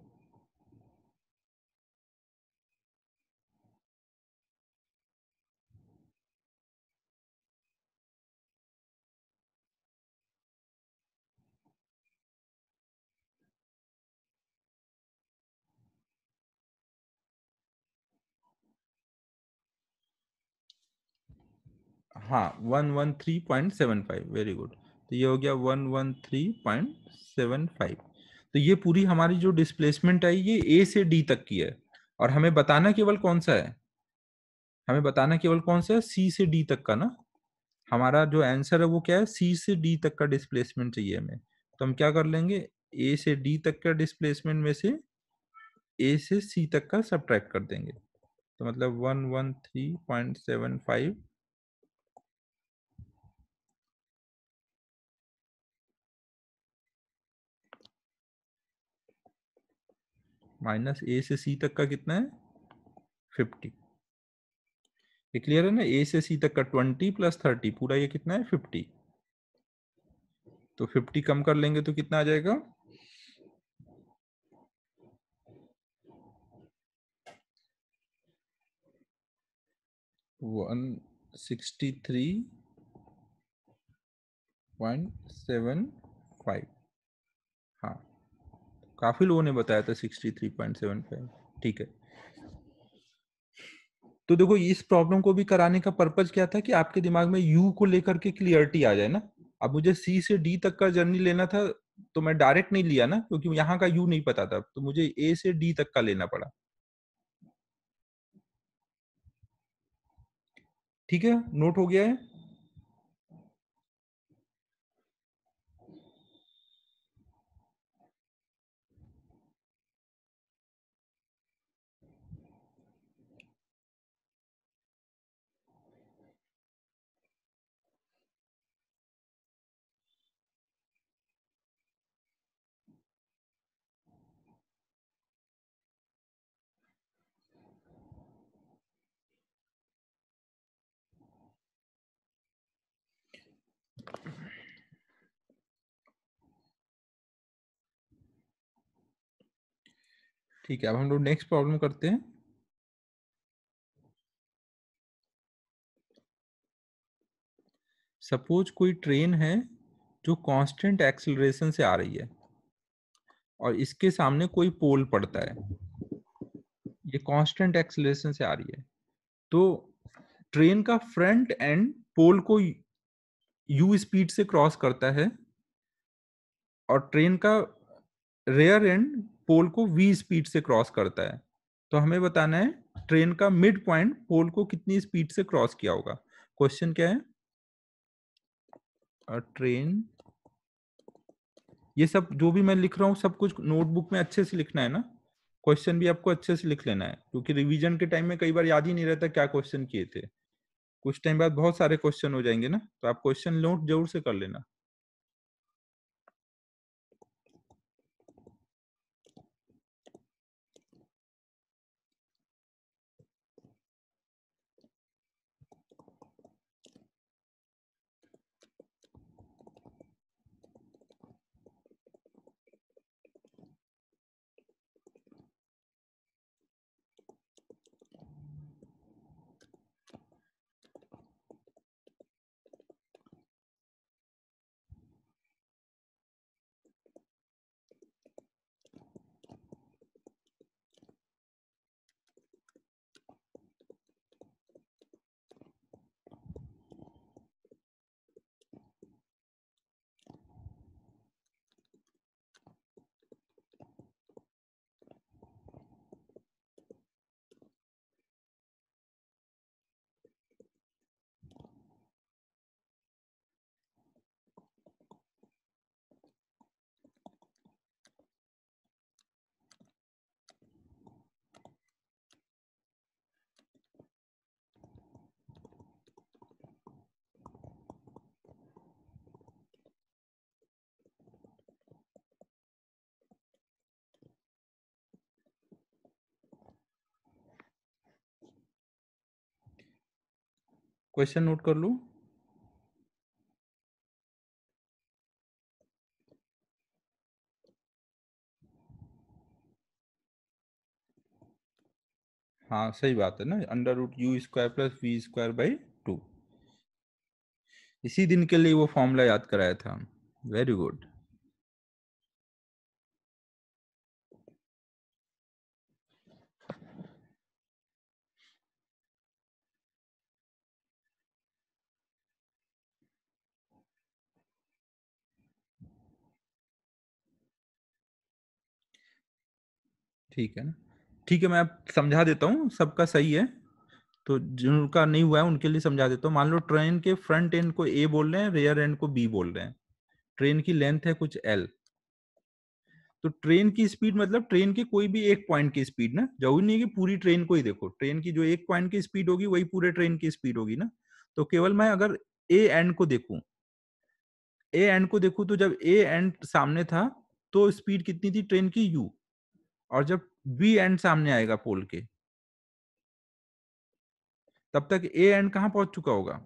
हाँ, one one three point seven five, very good. तो ये हो गया one one three point seven five. तो ये पूरी हमारी जो डिस्प्लेसमेंट आई ये ए से डी तक की है, और हमें बताना केवल कौन सा है, हमें बताना केवल कौन सा है, सी से डी तक का ना। हमारा जो आंसर है वो क्या है, सी से डी तक का डिस्प्लेसमेंट चाहिए हमें। तो हम क्या कर लेंगे, ए से डी तक का डिस्प्लेसमेंट में से ए से सी तक का सब्ट्रैक्ट कर देंगे। तो मतलब one one three point seven five minus A से सी तक का कितना है, फिफ्टी। ये क्लियर है ना, ए से सी तक का ट्वेंटी प्लस थर्टी पूरा ये कितना है, फिफ्टी। तो फिफ्टी कम कर लेंगे तो कितना आ जाएगा, one sixty three point seven five. हाँ, काफी लोगों ने बताया था sixty three point seven five. ठीक है, तो देखो इस प्रॉब्लम को भी कराने का पर्पज क्या था कि आपके दिमाग में यू को लेकर के क्लियरिटी आ जाए ना। अब मुझे सी से डी तक का जर्नी लेना था, तो मैं डायरेक्ट नहीं लिया ना, क्योंकि यहाँ का यू नहीं पता था, तो मुझे ए से डी तक का लेना पड़ा। ठीक है, नोट हो गया है। ठीक है, अब हम लोग नेक्स्ट प्रॉब्लम करते हैं। सपोज कोई ट्रेन है जो कांस्टेंट एक्सेलरेशन से आ रही है, और इसके सामने कोई पोल पड़ता है, ये कांस्टेंट एक्सेलरेशन से आ रही है। तो ट्रेन का फ्रंट एंड पोल को यू स्पीड से क्रॉस करता है, और ट्रेन का रेयर एंड पोल को वी स्पीड से क्रॉस करता है। तो हमें बताना है ट्रेन का मिड पॉइंट पोल को कितनी स्पीड से क्रॉस किया होगा। क्वेश्चन क्या है, ट्रेन, ये सब जो भी मैं लिख रहा हूँ सब कुछ नोटबुक में अच्छे से लिखना है ना, क्वेश्चन भी आपको अच्छे से लिख लेना है, क्योंकि रिवीजन के टाइम में कई बार याद ही नहीं रहता क्या क्वेश्चन किए थे। कुछ टाइम बाद बहुत सारे क्वेश्चन हो जाएंगे ना, तो आप क्वेश्चन नोट जरूर से कर लेना। क्वेश्चन नोट कर लो। हाँ सही बात है ना, under root you square plus we square by two. इसी दिन के लिए वो फॉर्मूला याद कराया था। Very good. ठीक है ना, ठीक है, मैं अब समझा देता हूँ, सबका सही है तो जिनका नहीं हुआ है उनके लिए समझा देता हूँ। मान लो ट्रेन के फ्रंट एंड को ए बोल रहे हैं, रेयर एंड को बी बोल रहे हैं। ट्रेन की लेंथ है कुछ एल, तो ट्रेन की स्पीड मतलब ट्रेन के कोई भी एक पॉइंट की स्पीड ना, जरूरी नहीं कि पूरी ट्रेन को ही देखो, ट्रेन की जो एक पॉइंट की स्पीड होगी वही पूरे ट्रेन की स्पीड होगी ना। तो केवल मैं अगर ए एंड को देखूं, ए एंड को देखूं तो जब ए एंड सामने था तो स्पीड कितनी थी ट्रेन की यू, और जब बी एंड सामने आएगा पोल के तब तक ए एंड कहां पहुंच चुका होगा,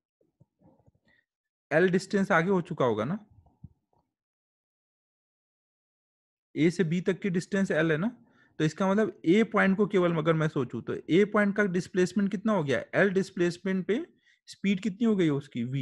एल डिस्टेंस आगे हो चुका होगा ना। ए से बी तक की डिस्टेंस एल है ना, तो इसका मतलब ए पॉइंट को केवल अगर मैं सोचूं तो ए पॉइंट का डिस्प्लेसमेंट कितना हो गया, एल डिस्प्लेसमेंट पे स्पीड कितनी हो गई उसकी वी।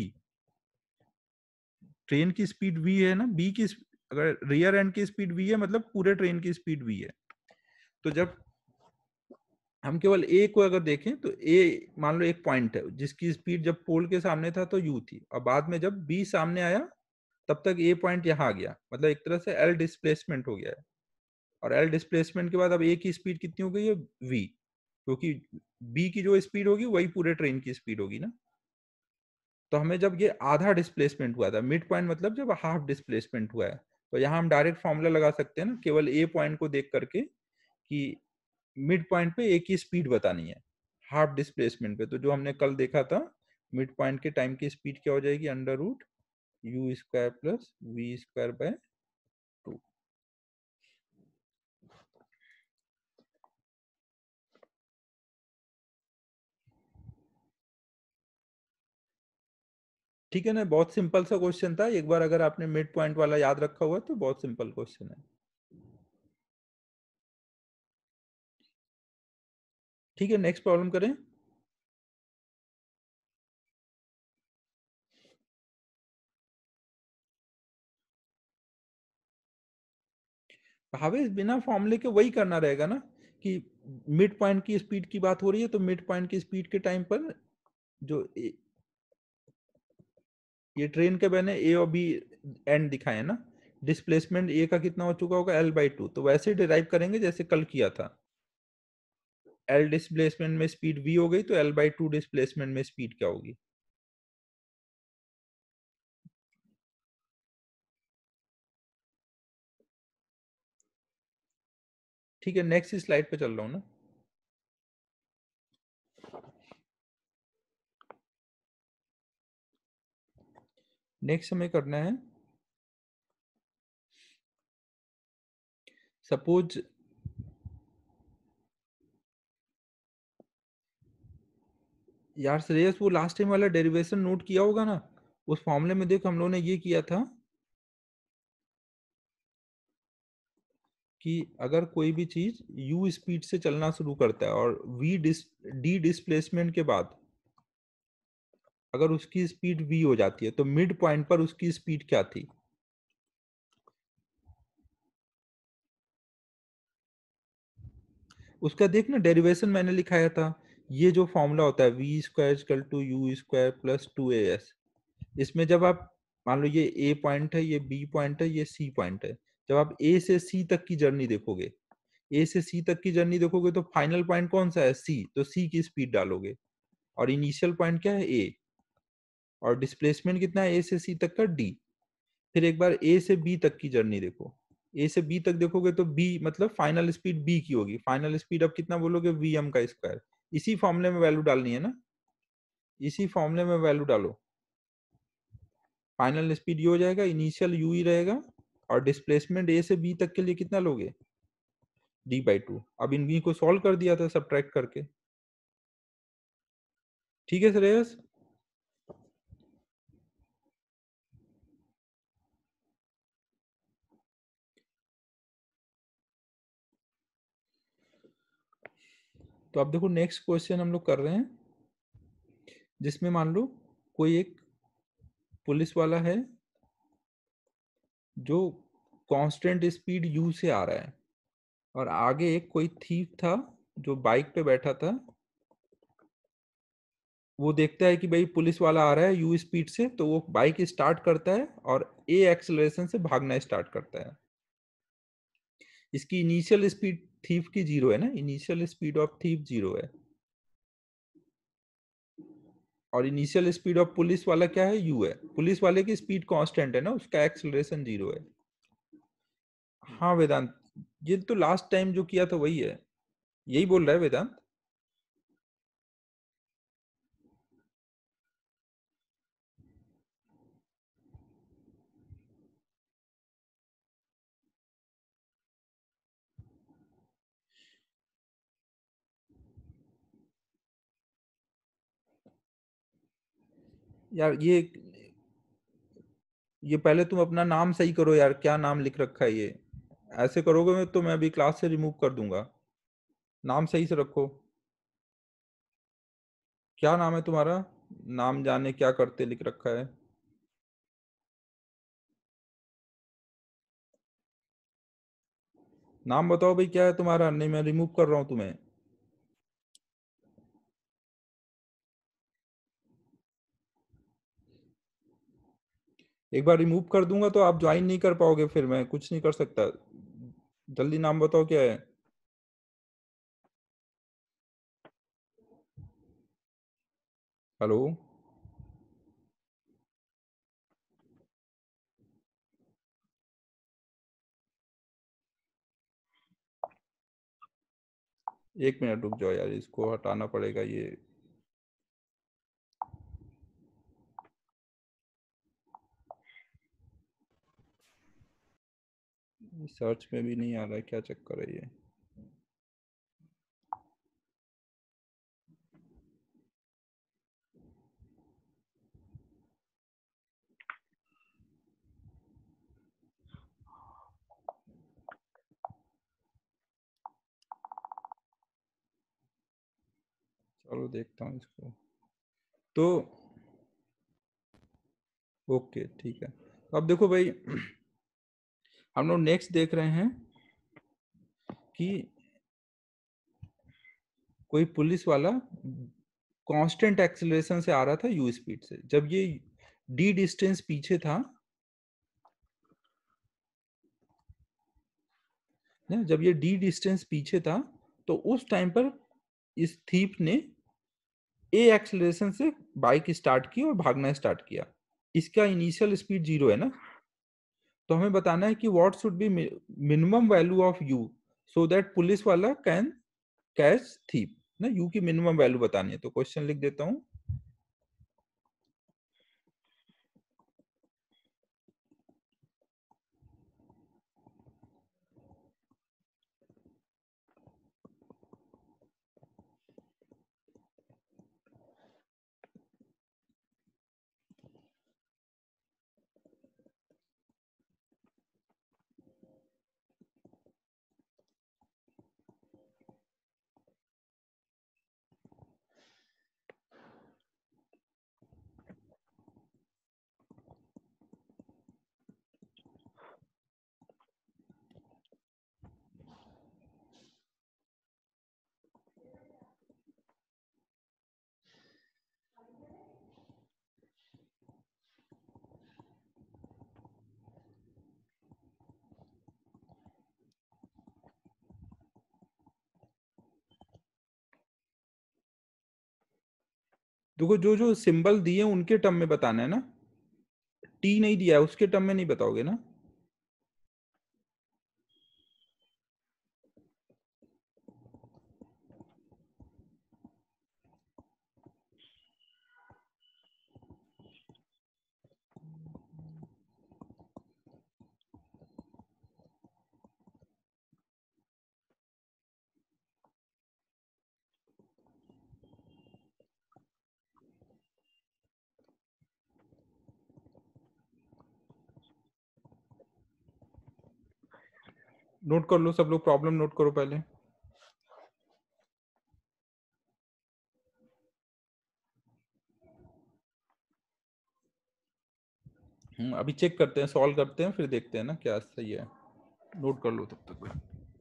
ट्रेन की स्पीड वी है ना, बी की स्प- अगर रियर एंड की स्पीड वी है मतलब पूरे ट्रेन की स्पीड वी है। तो जब हम केवल ए को अगर देखें तो ए मान लो एक पॉइंट है जिसकी स्पीड जब पोल के सामने था तो यू थी, और बाद में जब बी सामने आया तब तक ए पॉइंट यहाँ आ गया, मतलब एक तरह से एल डिस्प्लेसमेंट हो गया है। और एल डिस्प्लेसमेंट के बाद अब ए की स्पीड कितनी हो गई है वी, क्योंकि बी की जो स्पीड होगी वही पूरे ट्रेन की स्पीड होगी ना। तो हमें जब ये आधा डिस्प्लेसमेंट हुआ था, मिड पॉइंट मतलब जब हाफ डिस्प्लेसमेंट हुआ है, तो यहाँ हम डायरेक्ट फॉर्मूला लगा सकते हैं ना केवल ए पॉइंट को देख करके कि मिड पॉइंट पे ए की स्पीड बतानी है हाफ डिस्प्लेसमेंट पे। तो जो हमने कल देखा था, मिड पॉइंट के टाइम की स्पीड क्या हो जाएगी, under root you square plus we square by two. ठीक है ना, बहुत सिंपल सा क्वेश्चन था, एक बार अगर आपने मिड पॉइंट वाला याद रखा हुआ तो बहुत सिंपल क्वेश्चन है। ठीक है, नेक्स्ट प्रॉब्लम करें। भावेश बिना फॉर्मूले के वही करना रहेगा ना, कि मिड पॉइंट की स्पीड की बात हो रही है तो मिड पॉइंट की स्पीड के टाइम पर जो ए, ये ट्रेन के मैंने ए और बी एंड दिखाए ना, डिस्प्लेसमेंट ए का कितना हो चुका होगा एल बाई टू, तो वैसे ही डिराइव करेंगे जैसे कल किया था। एल डिस्प्लेसमेंट में स्पीड वी हो गई तो एल बाई टू डिस्प्लेसमेंट में स्पीड क्या होगी। ठीक है, नेक्स्ट स्लाइड पे चल रहा हूँ ना। नेक्स्ट हमें करना है, सपोज यार श्रेयस वो लास्ट टाइम वाला डेरिवेशन नोट किया होगा ना, उस फॉर्मूले में देख हम लोगों ने ये किया था कि अगर कोई भी चीज u स्पीड से चलना शुरू करता है और v डिस d डिस्प्लेसमेंट के बाद अगर उसकी स्पीड v हो जाती है तो मिड पॉइंट पर उसकी स्पीड क्या थी। उसका देख ना, डेरिवेशन मैंने लिखाया था, ये जो फॉर्मूला होता है v square equal to you square plus two A s, इसमें जब आप मान लो ये ए पॉइंट है, ये बी पॉइंट है, ये सी पॉइंट है, जब आप ए से सी तक की जर्नी देखोगे, ए से सी तक की जर्नी देखोगे तो फाइनल पॉइंट कौन सा है सी, तो सी की स्पीड डालोगे, और इनिशियल पॉइंट क्या है ए, और डिस्प्लेसमेंट कितना है ए से सी तक का डी। फिर एक बार ए से बी तक की जर्नी देखो, ए से बी तक देखोगे तो बी मतलब फाइनल स्पीड बी की होगी, फाइनल स्पीड अब कितना बोलोगे वी एम का स्क्वायर। इसी फॉर्मूले में वैल्यू डालनी है ना, इसी फॉर्मूले में वैल्यू डालो, फाइनल स्पीड यू हो जाएगा, इनिशियल यू ही रहेगा, और डिस्प्लेसमेंट ए से बी तक के लिए कितना लोगे डी बाई टू। अब इन्हीं को सॉल्व कर दिया था सब्ट्रैक्ट करके। ठीक है श्रेयस। तो अब देखो नेक्स्ट क्वेश्चन हम लोग कर रहे हैं, जिसमें मान लो कोई एक पुलिस वाला है जो कांस्टेंट स्पीड यू से आ रहा है, और आगे एक कोई थीफ था जो बाइक पे बैठा था। वो देखता है कि भाई पुलिस वाला आ रहा है यू स्पीड से, तो वो बाइक स्टार्ट करता है और ए एक्सेलरेशन से भागना स्टार्ट करता है। इसकी इनिशियल स्पीड थीफ की जीरो है ना, initial speed of thief zero है, और इनिशियल स्पीड ऑफ पुलिस वाला क्या है, यू है। पुलिस वाले की स्पीड कांस्टेंट है ना, उसका एक्सेलरेशन जीरो है। हाँ वेदांत, ये तो लास्ट टाइम जो किया था वही है, यही बोल रहा है वेदांत। यार ये ये पहले तुम अपना नाम सही करो यार, क्या नाम लिख रखा है ये। ऐसे करोगे तो मैं अभी क्लास से रिमूव कर दूंगा। नाम सही से रखो। क्या नाम है तुम्हारा? नाम जाने क्या करते लिख रखा है। नाम बताओ भाई, क्या है तुम्हारा? नहीं, मैं रिमूव कर रहा हूँ तुम्हें। एक बार रिमूव कर दूंगा तो आप ज्वाइन नहीं कर पाओगे, फिर मैं कुछ नहीं कर सकता। जल्दी नाम बताओ क्या है। हेलो। एक मिनट रुक जाओ यार, इसको हटाना पड़ेगा ये। सर्च में भी नहीं आ रहा है, क्या चक्कर है ये। चलो देखता हूँ इसको। तो ओके ठीक है, तो अब देखो भाई, हम लोग नेक्स्ट देख रहे हैं कि कोई पुलिस वाला कांस्टेंट एक्सेलरेशन से आ रहा था यू स्पीड से। जब ये डी डिस्टेंस पीछे था ना, जब ये डी डिस्टेंस पीछे था, तो उस टाइम पर इस थीप ने ए एक्सेलरेशन से बाइक स्टार्ट की और भागना स्टार्ट किया। इसका इनिशियल स्पीड जीरो है ना, तो हमें बताना है कि what should be minimum value of u so that police वाला कैन कैच थीप ना। यू की मिनिमम वैल्यू बतानी है, तो क्वेश्चन लिख देता हूं। देखो जो जो सिंबल दिए उनके टर्म में बताना है ना, टी नहीं दिया है उसके टर्म में नहीं बताओगे ना। नोट कर लो सब लोग, प्रॉब्लम नोट करो पहले। अभी चेक करते हैं, सॉल्व करते हैं, फिर देखते हैं ना क्या सही है। नोट कर लो तब तक।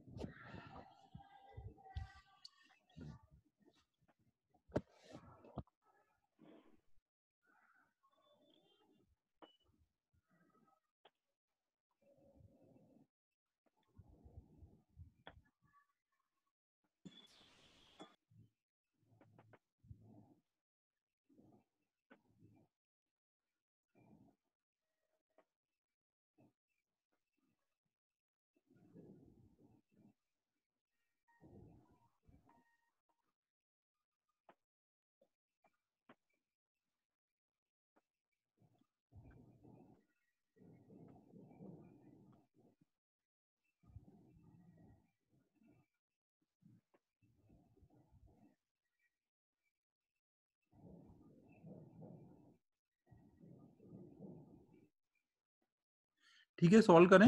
ठीक है, सॉल्व करें।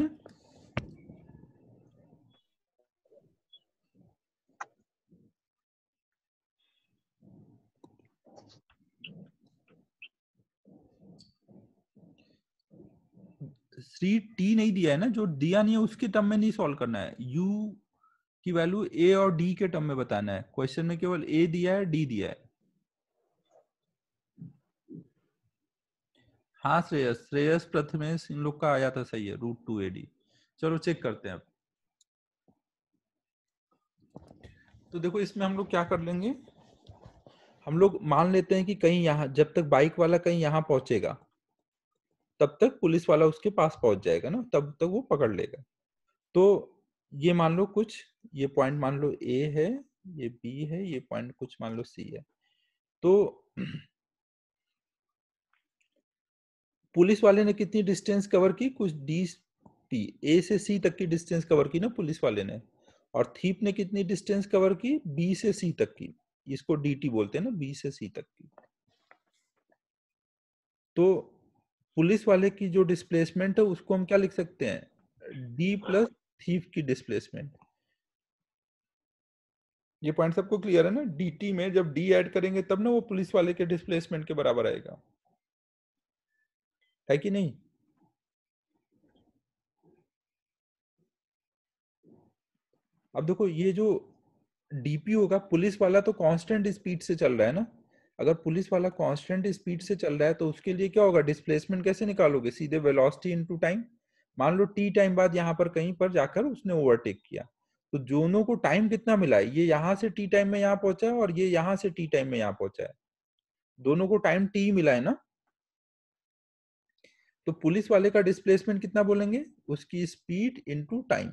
सी टी नहीं दिया है ना, जो दिया नहीं है उसके टर्म में नहीं सॉल्व करना है। यू की वैल्यू ए और डी के टर्म में बताना है। क्वेश्चन में केवल ए दिया है, डी दिया है। हाँ श्रेयस, श्रेयस प्रथमेश इन लोग का आया था, सही है, रूट टू ए डी। चलो चेक करते हैं अब। तो देखो इसमें हम लोग क्या कर लेंगे, हम लोग मान लेते हैं कि कहीं यहाँ, जब तक बाइक वाला कहीं यहाँ पहुंचेगा तब तक पुलिस वाला उसके पास पहुंच जाएगा ना, तब तक वो पकड़ लेगा। तो ये मान लो कुछ, ये पॉइंट मान लो ए है, ये बी है, ये पॉइंट कुछ मान लो सी है। तो पुलिस वाले ने कितनी डिस्टेंस कवर की, कुछ डी टी, ए से सी तक की डिस्टेंस कवर की ना पुलिस वाले ने। और थीप ने कितनी डिस्टेंस कवर की, बी से सी तक की। इसको डीटी बोलते हैं ना, बी से सी तक की। तो पुलिस वाले की जो डिस्प्लेसमेंट है उसको हम क्या लिख सकते हैं, डी प्लस थीप की डिस्प्लेसमेंट। ये पॉइंट सबको क्लियर है ना। डीटी में जब डी ऐड करेंगे तब ना वो पुलिस वाले के डिस्प्लेसमेंट के बराबर आएगा, है कि नहीं। अब देखो ये जो डीपी होगा, पुलिस वाला तो कांस्टेंट स्पीड से चल रहा है ना। अगर पुलिस वाला कांस्टेंट स्पीड से चल रहा है तो उसके लिए क्या होगा, डिस्प्लेसमेंट कैसे निकालोगे, सीधे वेलोसिटी इनटू टाइम। मान लो टी टाइम बाद यहाँ पर कहीं पर जाकर उसने ओवरटेक किया, तो दोनों को टाइम कितना मिला है, ये यहाँ से टी टाइम में यहाँ पहुंचा है और ये यहाँ से टी टाइम में यहाँ पहुंचा है, दोनों को टाइम टी मिला है ना। तो पुलिस वाले का डिस्प्लेसमेंट कितना बोलेंगे, उसकी स्पीड इनटू टाइम।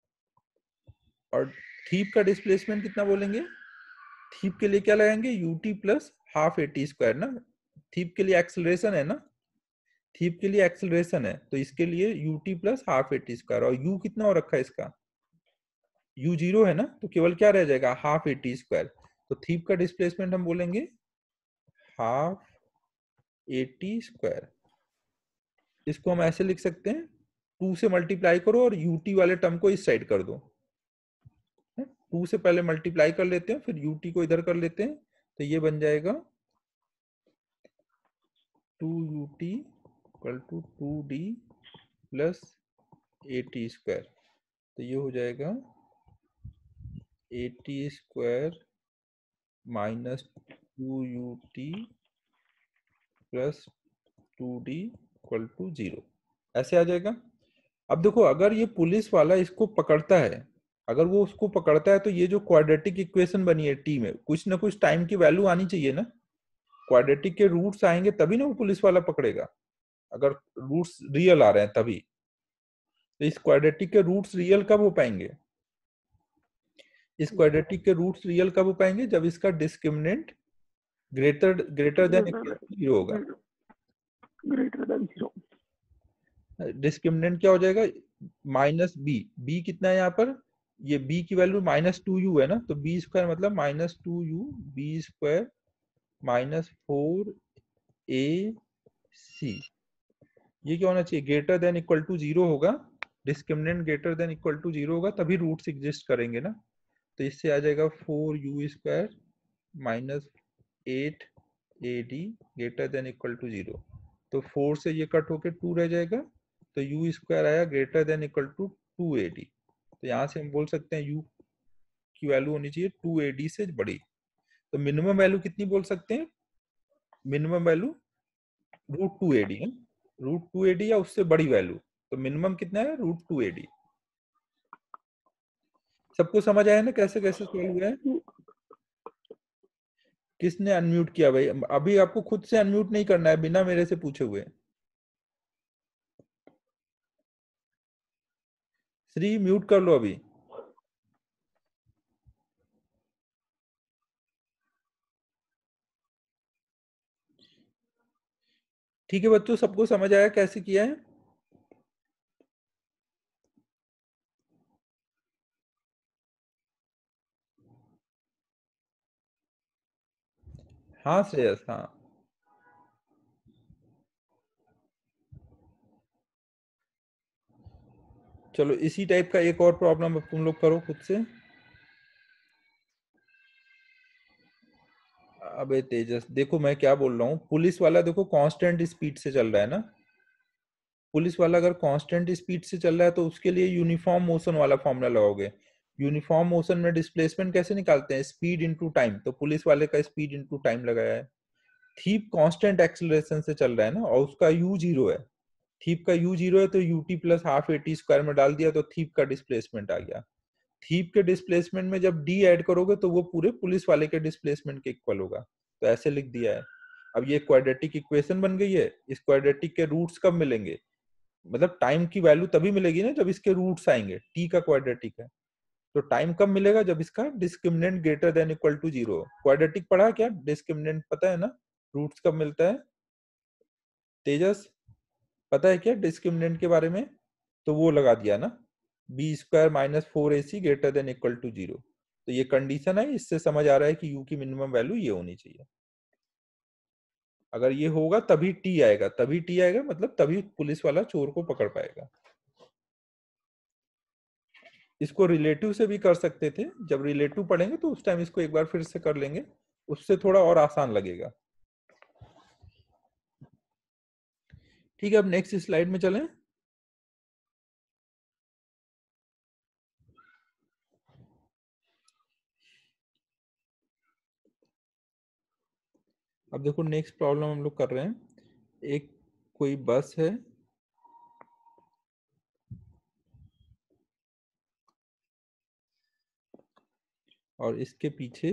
और थीप का डिस्प्लेसमेंट कितना बोलेंगे, थीप के लिए क्या लगाएंगे, u t plus half a t square ना। थीप के लिए एक्सेलरेशन है ना, थीप के लिए एक्सेलरेशन है, तो इसके लिए u t plus half a t square. और यू कितना हो रखा है इसका, यू जीरो है ना, तो केवल क्या रह जाएगा, हाफ एटी स्क्वायर। तो थीप का डिस्प्लेसमेंट हम बोलेंगे हाफ एटी स्क्वायर। इसको हम ऐसे लिख सकते हैं, टू से मल्टीप्लाई करो और यूटी वाले टर्म को इस साइड कर दो। टू से पहले मल्टीप्लाई कर लेते हैं, फिर यूटी को इधर कर लेते हैं, तो ये बन जाएगा two you t equal to two d plus A T square. तो ये हो जाएगा a T square minus two U T plus two d equal to zero, ऐसे आ जाएगा। अब देखो अगर ये पुलिस वाला इसको पकड़ता है, अगर वो उसको पकड़ता है तो ये जो क्वाड्रेटिक इक्वेशन बनी है टी में, कुछ ना कुछ टाइम की वैल्यू आनी चाहिए ना। क्वाड्रेटिक के रूट्स आएंगे तभी ना वो पुलिस वाला पकड़ेगा, अगर रूट्स रियल आ रहे हैं तभी। तो इस क्वाड्रेटिक के रूट्स रियल कब हो पाएंगे, इस क्वाड्रेटिक के रूट्स रियल कब हो पाएंगे, जब इसका discriminant greater greater than zero होगा। Greater than zero. डिस्क्रिमिनेंट क्या हो जाएगा, माइनस बी। बी कितना है यहाँ पर, ये b की वैल्यू माइनस टू यू है ना, तो बी स्क्वायर मतलब minus two u b square minus four ए सी। ये क्या होना चाहिए, greater than equal to zero होगा। Discriminant greater than equal to zero होगा तभी रूट्स एग्जिस्ट करेंगे ना। तो इससे आ जाएगा four u square minus eight a d greater than equal to zero. तो फोर से ये कट होके टू रह जाएगा, तो यू स्क्वायर आया greater than equal to two A d. तो यहाँ से हम बोल सकते हैं यू की वैल्यू होनी चाहिए टू ए डी से बड़ी। तो मिनिमम वैल्यू कितनी बोल सकते हैं? मिनिमम वैल्यू रूट टू ए डी है, रूट टू ए डी या उससे बड़ी वैल्यू। तो मिनिमम कितना है? रूट टू ए डी। सबको समझ आया ना कैसे कैसे सॉल्व हुआ है? किसने अनम्यूट किया भाई? अभी आपको खुद से अनम्यूट नहीं करना है, बिना मेरे से पूछे हुए। श्री म्यूट कर लो अभी। ठीक है बच्चों, सबको समझ आया कैसे किया है? हाँ श्रेयस, हाँ। चलो इसी टाइप का एक और प्रॉब्लम अब तुम लोग करो खुद से। अबे तेजस, देखो मैं क्या बोल रहा हूँ। पुलिस वाला देखो कांस्टेंट स्पीड से चल रहा है ना। पुलिस वाला अगर कांस्टेंट स्पीड से चल रहा है तो उसके लिए यूनिफॉर्म मोशन वाला फॉर्मूला लगाओगे। यूनिफॉर्म मोशन में डिस्प्लेसमेंट कैसे निकालते हैं? Speed into time. तो पुलिस वाले का स्पीड इनटू टाइम लगाया है। थीप कांस्टेंट एक्सेलरेशन से चल रहा है ना, और उसका यू जीरो है। थीप का यू जीरो है तो u t plus half a t square में डाल दिया तो थीप का डिस्प्लेसमेंट आ गया। थीप के डिस्प्लेसमेंट में जब डी ऐड करोगे तो वो पूरे पुलिस वाले के डिस्प्लेसमेंट के इक्वल होगा। तो ऐसे लिख दिया है। अब ये क्वाड्रेटिक इक्वेशन बन गई है। इस क्वाड्रेटिक के रूट्स कब मिलेंगे? मतलब टाइम की वैल्यू तभी मिलेगी ना जब इसके रूट्स आएंगे। टी का क्वाड्रेटिक है तो टाइम कब मिलेगा? जब इसका discriminant greater than equal to zero. Quadratic पढ़ा क्या? डिस्क्रिमिनेंट पता है ना? रूट्स कब मिलता है? तेजस पता है क्या डिस्क्रिमिनेंट के बारे में? तो वो लगा दिया ना, b square minus four A c greater than equal to zero. तो ये कंडीशन है, इससे समझ आ रहा है कि यू की मिनिमम वैल्यू ये होनी चाहिए। अगर ये होगा तभी टी आएगा, तभी टी आएगा मतलब तभी पुलिस वाला चोर को पकड़ पाएगा। इसको रिलेटिव से भी कर सकते थे। जब रिलेटिव पढ़ेंगे तो उस टाइम इसको एक बार फिर से कर लेंगे, उससे थोड़ा और आसान लगेगा। ठीक है, अब नेक्स्ट स्लाइड में चलें। अब देखो नेक्स्ट प्रॉब्लम हम लोग कर रहे हैं। एक कोई बस है और इसके पीछे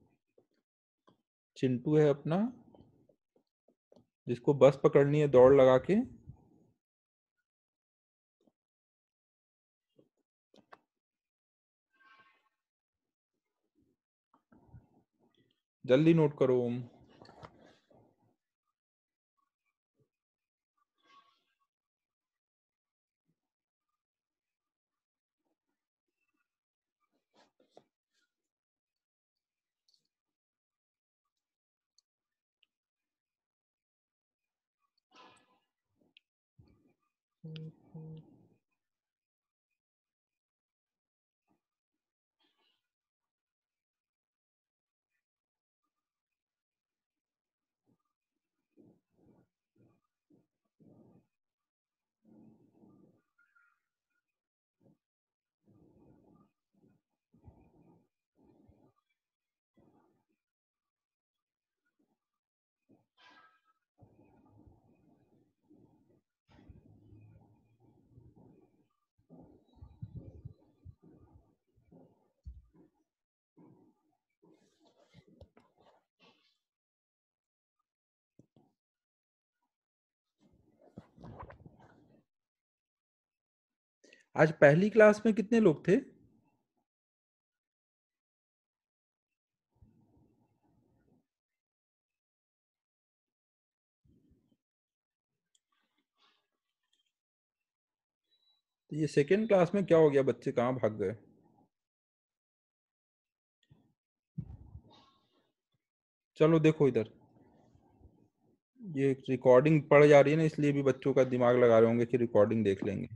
चिंटू है अपना, जिसको बस पकड़नी है दौड़ लगा के। जल्दी नोट करो। आज पहली क्लास में कितने लोग थे? तो ये सेकेंड क्लास में क्या हो गया? बच्चे कहाँ भाग गए? चलो देखो इधर, ये रिकॉर्डिंग पड़ जा रही है ना, इसलिए भी बच्चों का दिमाग लगा रहे होंगे कि रिकॉर्डिंग देख लेंगे।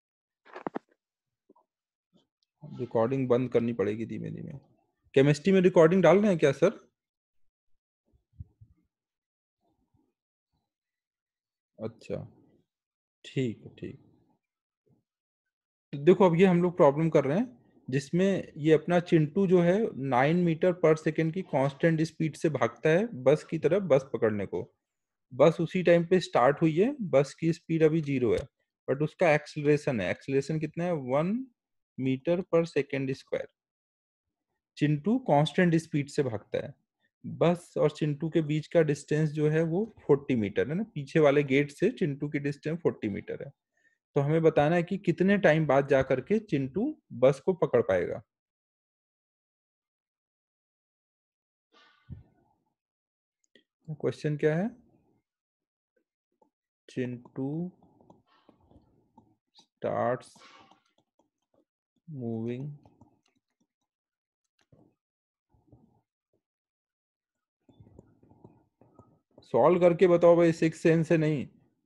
रिकॉर्डिंग बंद करनी पड़ेगी धीमे धीमे। केमिस्ट्री में रिकॉर्डिंग डाल रहे हैं क्या सर? अच्छा ठीक है ठीक। तो देखो अब ये हम लोग प्रॉब्लम कर रहे हैं जिसमें ये अपना चिंटू जो है नाइन मीटर पर सेकेंड की कांस्टेंट स्पीड से भागता है बस की तरफ, बस पकड़ने को। बस उसी टाइम पे स्टार्ट हुई है, बस की स्पीड अभी जीरो है, बट उसका एक्सेलरेशन है, एक्सेलरेशन कितना है, वन मीटर पर second square. Chintu constant speed से भागता है, बस और चिंटू के बीच का डिस्टेंस जो है वो फोर्टी मीटर है ना, पीछे वाले गेट से चिंटू की डिस्टेंस फोर्टी मीटर है। तो हमें बताना है कि कितने टाइम बाद जा करके चिंटू बस को पकड़ पाएगा। क्वेश्चन क्या है, चिंटू स्टार्ट्स मूविंग सॉल्व करके बताओ भाई, सिक्स सेंस से नहीं।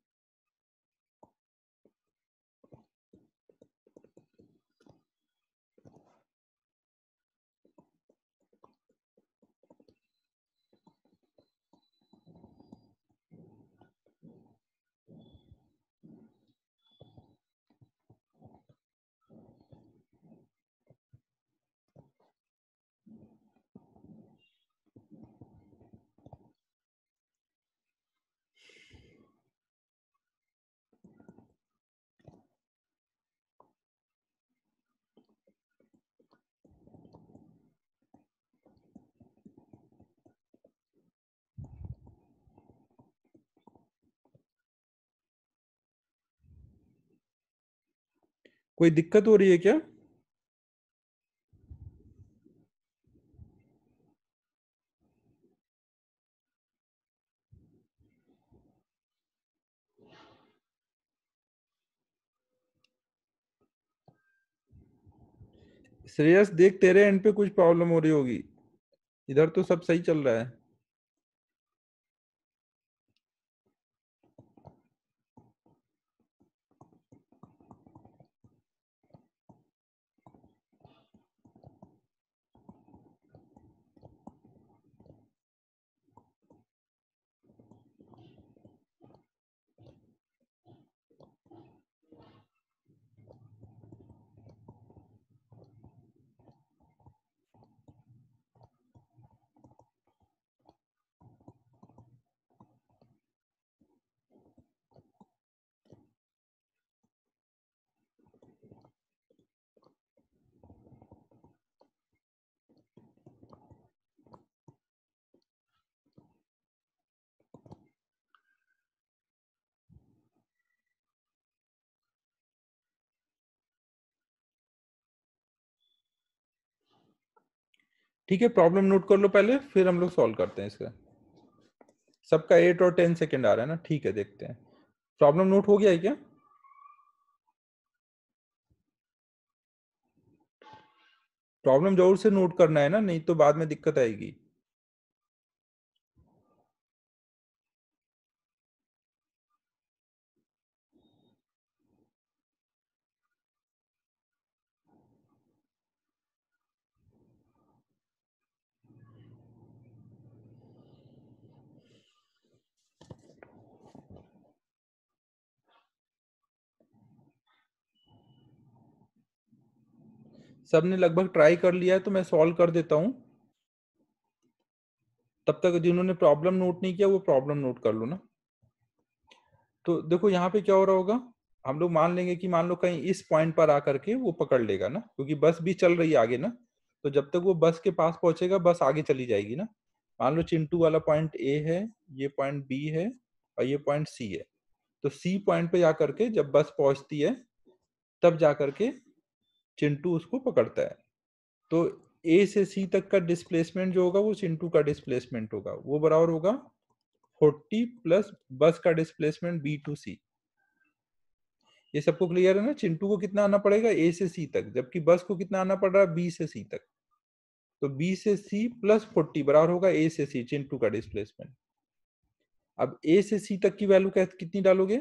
कोई दिक्कत हो रही है क्या? श्रेयस देख, तेरे एंड पे कुछ प्रॉब्लम हो रही होगी, इधर तो सब सही चल रहा है। ठीक है, प्रॉब्लम नोट कर लो पहले, फिर हम लोग सॉल्व करते हैं इसका। सबका एट और टेन सेकेंड आ रहा है ना, ठीक है, देखते हैं। प्रॉब्लम नोट हो गया है क्या? प्रॉब्लम जरूर से नोट करना है ना, नहीं तो बाद में दिक्कत आएगी। सबने लगभग ट्राई कर लिया है, तो मैं सॉल्व कर देता हूं। तब तक जिन्होंने प्रॉब्लम नोट नहीं किया वो प्रॉब्लम नोट कर लो ना। तो देखो यहाँ पे क्या हो रहा होगा, हम लोग मान लेंगे कि मान लो कहीं इस पॉइंट पर आकर के वो पकड़ लेगा ना, क्योंकि बस भी चल रही है आगे ना, तो जब तक वो बस के पास पहुंचेगा बस आगे चली जाएगी ना। मान लो चिंटू वाला पॉइंट ए है, ये पॉइंट बी है और ये पॉइंट सी है। तो सी पॉइंट पे जाकर के जब बस पहुंचती है तब जाकर के चिंटू उसको पकड़ता है। तो ए से सी तक का डिस्प्लेसमेंट जो होगा वो चिंटू का डिस्प्लेसमेंट होगा, वो बराबर होगा फोर्टी प्लस बस का डिस्प्लेसमेंट बी टू सी। ये सबको क्लियर है ना? चिंटू को कितना आना पड़ेगा ए से सी तक, जबकि बस को कितना आना पड़ रहा है बी से सी तक। तो बी से सी प्लस फोर्टी बराबर होगा ए से सी, चिंटू का डिस्प्लेसमेंट। अब ए से सी तक की वैल्यू कितनी डालोगे?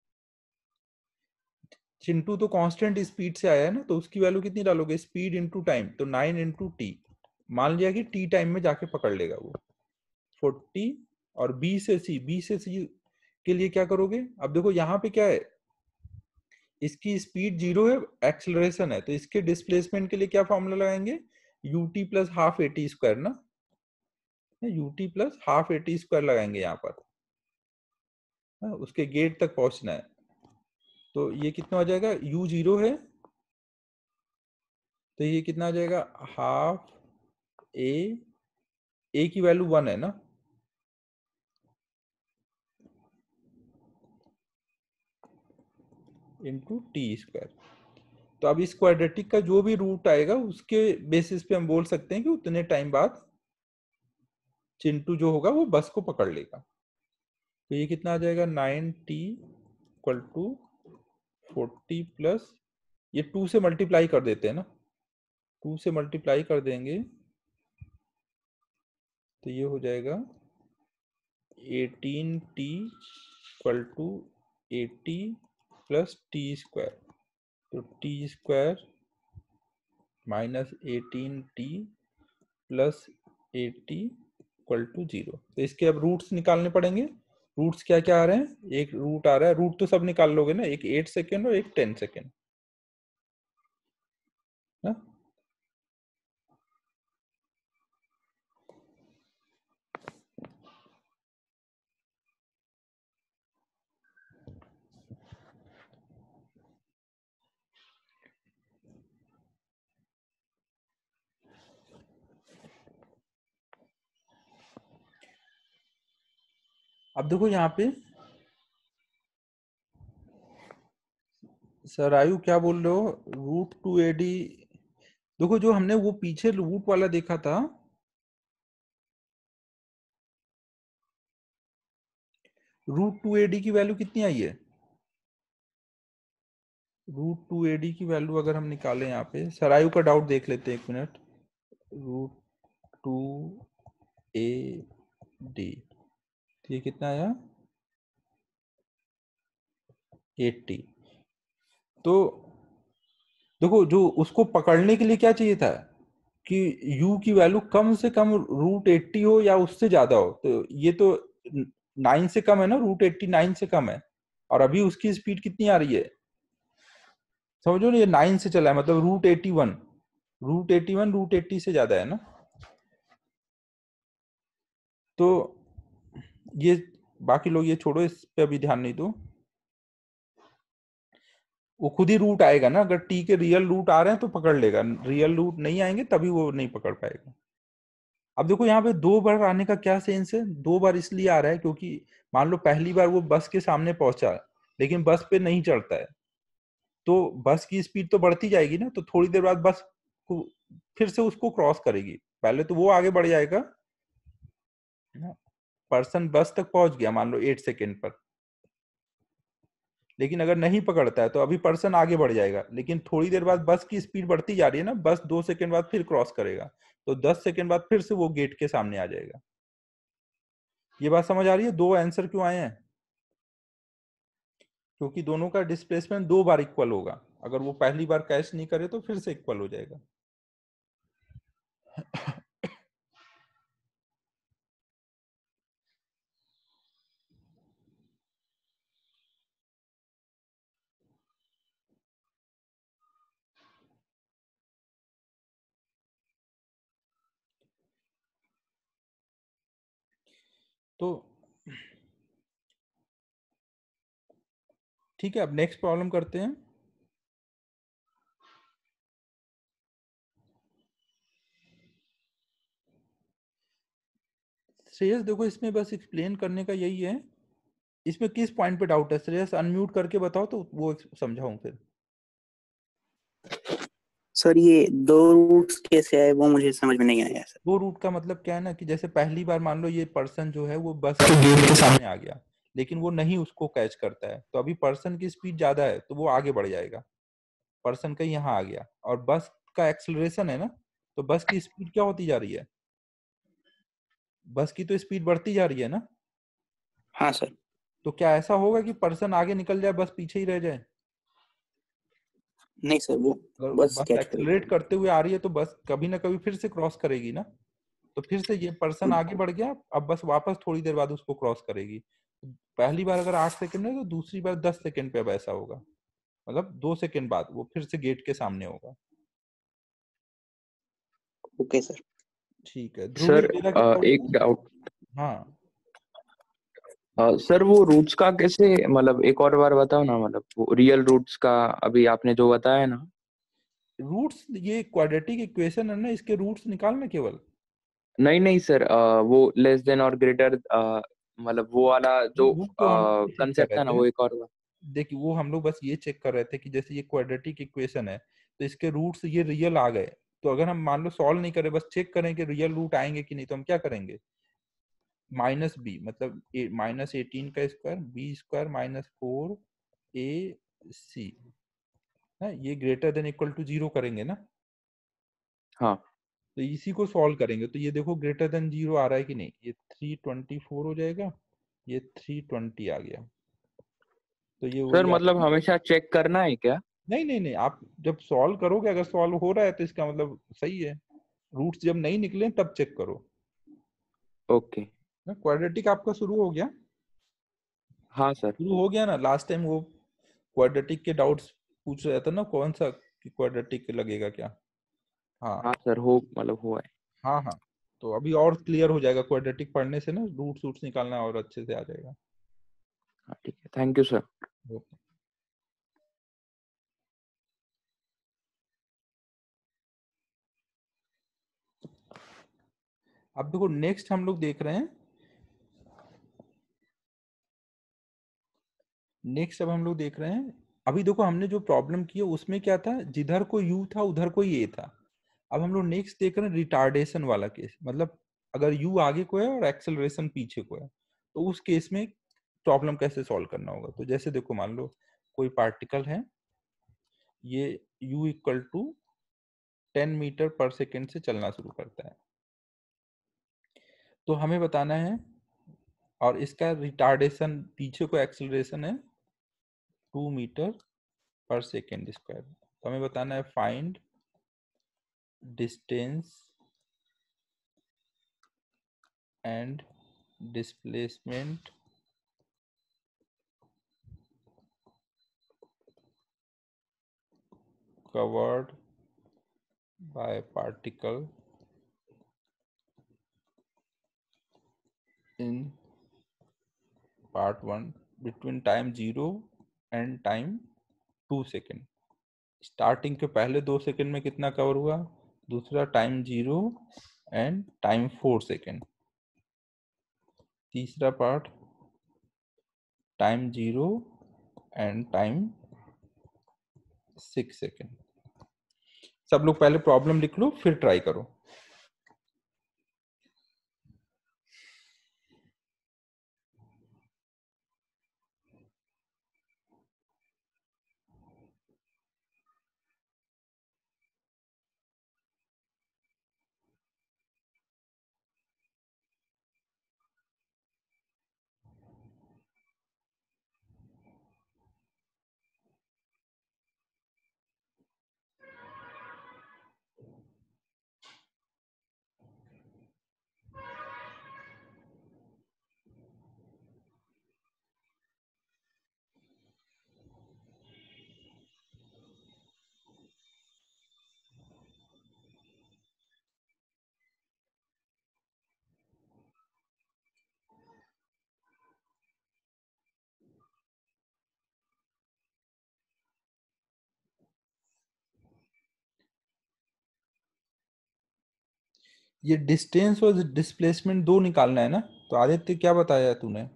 चिंटू तो कांस्टेंट स्पीड से आया है ना, तो उसकी वैल्यू कितनी डालोगे? स्पीड इंटू टाइम, तो नाइन इंटू टी। मान लिया कि टी टाइम में जाके पकड़ लेगा वो, फोर्टी। और बी से सी, बी से सी के लिए क्या करोगे? अब देखो यहाँ पे क्या है, इसकी स्पीड जीरो है, एक्सेलरेशन है, तो इसके डिस्प्लेसमेंट के लिए क्या फॉर्मूला लगाएंगे? U t plus half A T square ना, u t plus half A T square लगाएंगे यहाँ पर, है? उसके गेट तक पहुंचना है, तो ये कितना हो जाएगा? u जीरो है तो ये कितना आ जाएगा? हाफ ए, ए की वैल्यू वन है ना, इंटू टी स्क्वायर। तो अब इस क्वाड्रेटिक का जो भी रूट आएगा उसके बेसिस पे हम बोल सकते हैं कि उतने टाइम बाद चिंटू जो होगा वो बस को पकड़ लेगा। तो ये कितना आ जाएगा? Nine T equal to forty plus, ये टू से मल्टीप्लाई कर देते हैं ना, टू से मल्टीप्लाई कर देंगे तो ये हो जाएगा eighteen T equal to eighty plus T square, तो T square minus eighteen T plus eighty equal to zero. तो इसके अब रूट्स निकालने पड़ेंगे। रूट्स क्या क्या आ रहे हैं? एक रूट आ रहा है, रूट तो सब निकाल लोगे ना, एक एट सेकेंड और एक टेन सेकेंड ना। अब देखो यहाँ पे सर आयु क्या बोल रहे हो? रूट टू एडी, देखो जो हमने वो पीछे रूट वाला देखा था, रूट टू एडी की वैल्यू कितनी आई है? रूट टू एडी की वैल्यू अगर हम निकालें यहाँ पे, सरायु का डाउट देख लेते हैं एक मिनट। रूट टू ए डी, ये कितना आया? एट्टी। तो देखो जो उसको पकड़ने के लिए क्या चाहिए था कि u की वैल्यू कम से कम रूट एट्टी हो या उससे ज्यादा हो, तो ये तो नाइन से कम है ना, रूट एट्टी नाइन से कम है, और अभी उसकी स्पीड कितनी आ रही है समझो ना, ये नाइन से चला है, मतलब root eighty one, root eighty one root eighty से ज्यादा है ना। तो ये बाकी लोग ये छोड़ो, इस पे अभी ध्यान नहीं दो, वो खुद ही रूट आएगा ना, अगर टी के रियल रूट आ रहे हैं तो पकड़ लेगा, रियल रूट नहीं आएंगे तभी वो नहीं पकड़ पाएगा। अब देखो यहाँ पे दो बार आने का क्या सेंस है? दो बार इसलिए आ रहा है क्योंकि मान लो पहली बार वो बस के सामने पहुंचा लेकिन बस पे नहीं चढ़ता है, तो बस की स्पीड तो बढ़ती जाएगी ना, तो थोड़ी देर बाद बस को फिर से उसको क्रॉस करेगी। पहले तो वो आगे बढ़ जाएगा, पर्सन बस तक पहुंच गया मान लो एट सेकेंड पर, लेकिन अगर नहीं पकड़ता है तो अभी पर्सन आगे बढ़ जाएगा, लेकिन थोड़ी देर बाद बस की स्पीड बढ़ती जा रही है ना, बस दो सेकंड बाद फिर क्रॉस करेगा, तो दस सेकंड बाद फिर से वो गेट के सामने आ जाएगा। ये बात समझ आ रही है? दो आंसर क्यों आए हैं? क्योंकि दोनों का डिस्प्लेसमेंट दो बार इक्वल होगा, अगर वो पहली बार कैच नहीं करे तो फिर से इक्वल हो जाएगा। तो ठीक है, अब नेक्स्ट प्रॉब्लम करते हैं। श्रेयस देखो इसमें बस एक्सप्लेन करने का यही है, इसमें किस पॉइंट पे डाउट है श्रेयस? अनम्यूट करके बताओ तो वो समझाऊं फिर। सर ये दो रूट्स कैसे आए वो मुझे समझ में नहीं आया सर। दो रूट का मतलब क्या है ना कि जैसे पहली बार मान लो ये पर्सन जो है वो बस के गेट के सामने आ गया, लेकिन वो नहीं उसको कैच करता है, तो अभी पर्सन की स्पीड ज्यादा है तो वो आगे बढ़ जाएगा, पर्सन का यहाँ आ गया, और बस का एक्सेलरेशन है ना, तो बस की स्पीड क्या होती जा रही है? बस की तो स्पीड बढ़ती जा रही है ना। हाँ सर। तो क्या ऐसा होगा कि पर्सन आगे निकल जाए बस पीछे ही रह जाए? नहीं सर, वो अगर बस बस कैच एक्सेलरेट करते हुए आ रही है तो बस कभी ना कभी फिर से क्रॉस करेगी ना, तो फिर से ये पर्सन आगे बढ़ गया, अब बस वापस थोड़ी देर बाद उसको क्रॉस करेगी, पहली बार अगर आठ सेकंड है तो दूसरी बार दस सेकंड पे अब ऐसा होगा, मतलब दो सेकंड बाद वो फिर से गेट के सामने होगा। Okay sir. ठीक है ध्रुव, सर तेरा अ, कितना एक हुआ? डाउट हाँ सर, वो रूट्स का कैसे, मतलब एक और बार बताओ ना, मतलब वो रियल रूट्स का अभी आपने जो बताया ना। रूट्स, ये क्वाड्रेटिक इक्वेशन है ना, इसके रूट्स निकालना केवल। नहीं नहीं सर, अ, वो लेस देन और ग्रेटर, मतलब वो वाला जो रूट तो हम लोग चेक कर कंसेप्ट रहे था ना, थे, वो एक और बार। देखिए वो हम लोग बस ये चेक कर रहे थे कि जैसे ये क्वाड्रेटिक इक्वेशन है तो इसके रूट्स ये रियल आ गए, तो अगर हम मान लो सॉल्व नहीं करें, बस चेक करें कि रियल रूट आएंगे कि नहीं, तो हम क्या करेंगे, माइनस बी, मतलब माइनस एटीन का square B square minus four ए सी है, ये greater than equal to zero करेंगे ना। हाँ तो इसी को सॉल्व करेंगे, तो ये देखो ग्रेटर देन जीरो आ रहा है कि नहीं, ये थ्री ट्वेंटी फोर हो जाएगा, ये थ्री ट्वेंटी आ गया, तो ये सर, वही आ मतलब गया। हमेशा चेक करना है क्या? नहीं नहीं नहीं, आप जब सॉल्व करोगे, अगर सॉल्व हो रहा है तो इसका मतलब सही है, रूट्स जब नहीं निकले तब चेक करो। ओके। क्वाड्रेटिक आपका शुरू हो गया? हाँ सर। शुरू हो गया ना, लास्ट टाइम वो क्वाड्रेटिक के डाउट्स पूछ रहा था ना, कौन सा क्वाड्रेटिक लगेगा क्या। हाँ हाँ सर, हो मतलब हुआ है। हाँ हाँ, तो अभी और क्लियर हो जाएगा, क्वाड्रेटिक पढ़ने से ना रूट्स रूट्स निकालना और अच्छे से आ जाएगा। हाँ ठीक है, थैंक यू सर। ओके। अब देखो नेक्स्ट हम लोग देख रहे हैं, नेक्स्ट अब हम लोग देख रहे हैं, अभी देखो हमने जो प्रॉब्लम की है उसमें क्या था, जिधर को यू था उधर को ये था। अब हम लोग नेक्स्ट देख रहे हैं रिटार्डेशन वाला केस, मतलब अगर यू आगे को है और एक्सेलरेशन पीछे को है, तो उस केस में प्रॉब्लम कैसे सॉल्व करना होगा। तो जैसे देखो मान लो कोई पार्टिकल है, ये u equal to ten metre पर सेकेंड से चलना शुरू करता है, तो हमें बताना है, और इसका रिटार्डेशन पीछे को एक्सेलरेशन है टू मीटर पर सेकेंड स्क्वायर, तो हमें बताना है find distance and displacement covered by particle in part one between time zero and time two second. Starting के पहले दो सेकेंड में कितना कवर हुआ, दूसरा time zero and time four second, तीसरा part time zero and time six second. सब लोग पहले प्रॉब्लम लिख लो फिर ट्राई करो। ये डिस्टेंस और डिस्प्लेसमेंट दो निकालना है ना, तो आदित्य क्या बताया तूने?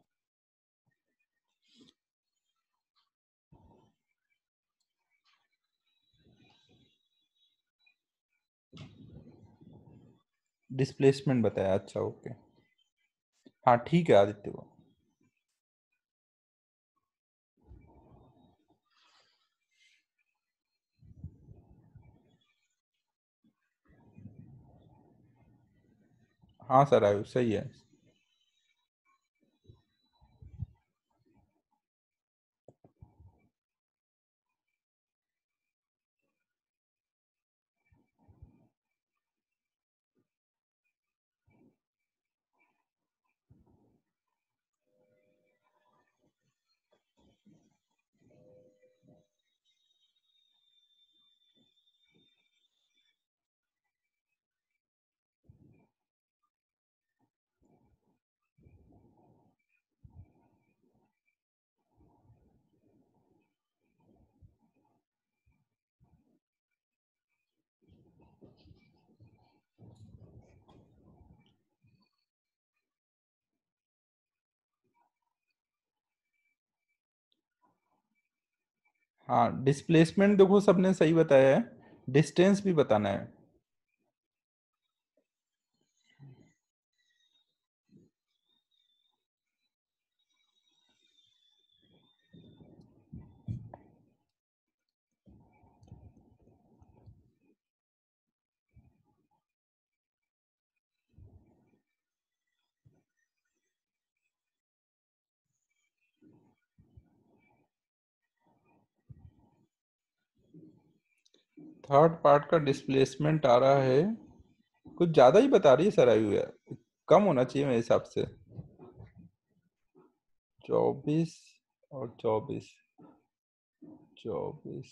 डिस्प्लेसमेंट बताया, अच्छा ओके, हाँ ठीक है आदित्य को। हाँ सर आयु सही है। हाँ, डिस्प्लेसमेंट देखो सबने सही बताया है, डिस्टेंस भी बताना है। थर्ड पार्ट का डिस्प्लेसमेंट आ रहा है, कुछ ज्यादा ही बता रही है सर आयु यार, कम होना चाहिए मेरे हिसाब से। चौबीस और चौबीस, चौबीस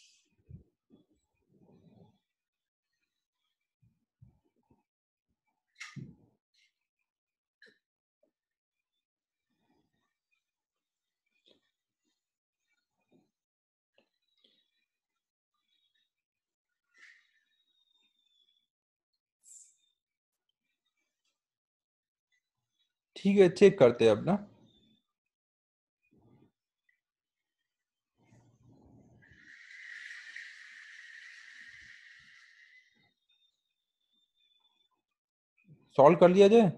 ठीक है, चेक करते हैं अब ना। सॉल्व कर लिया जाए।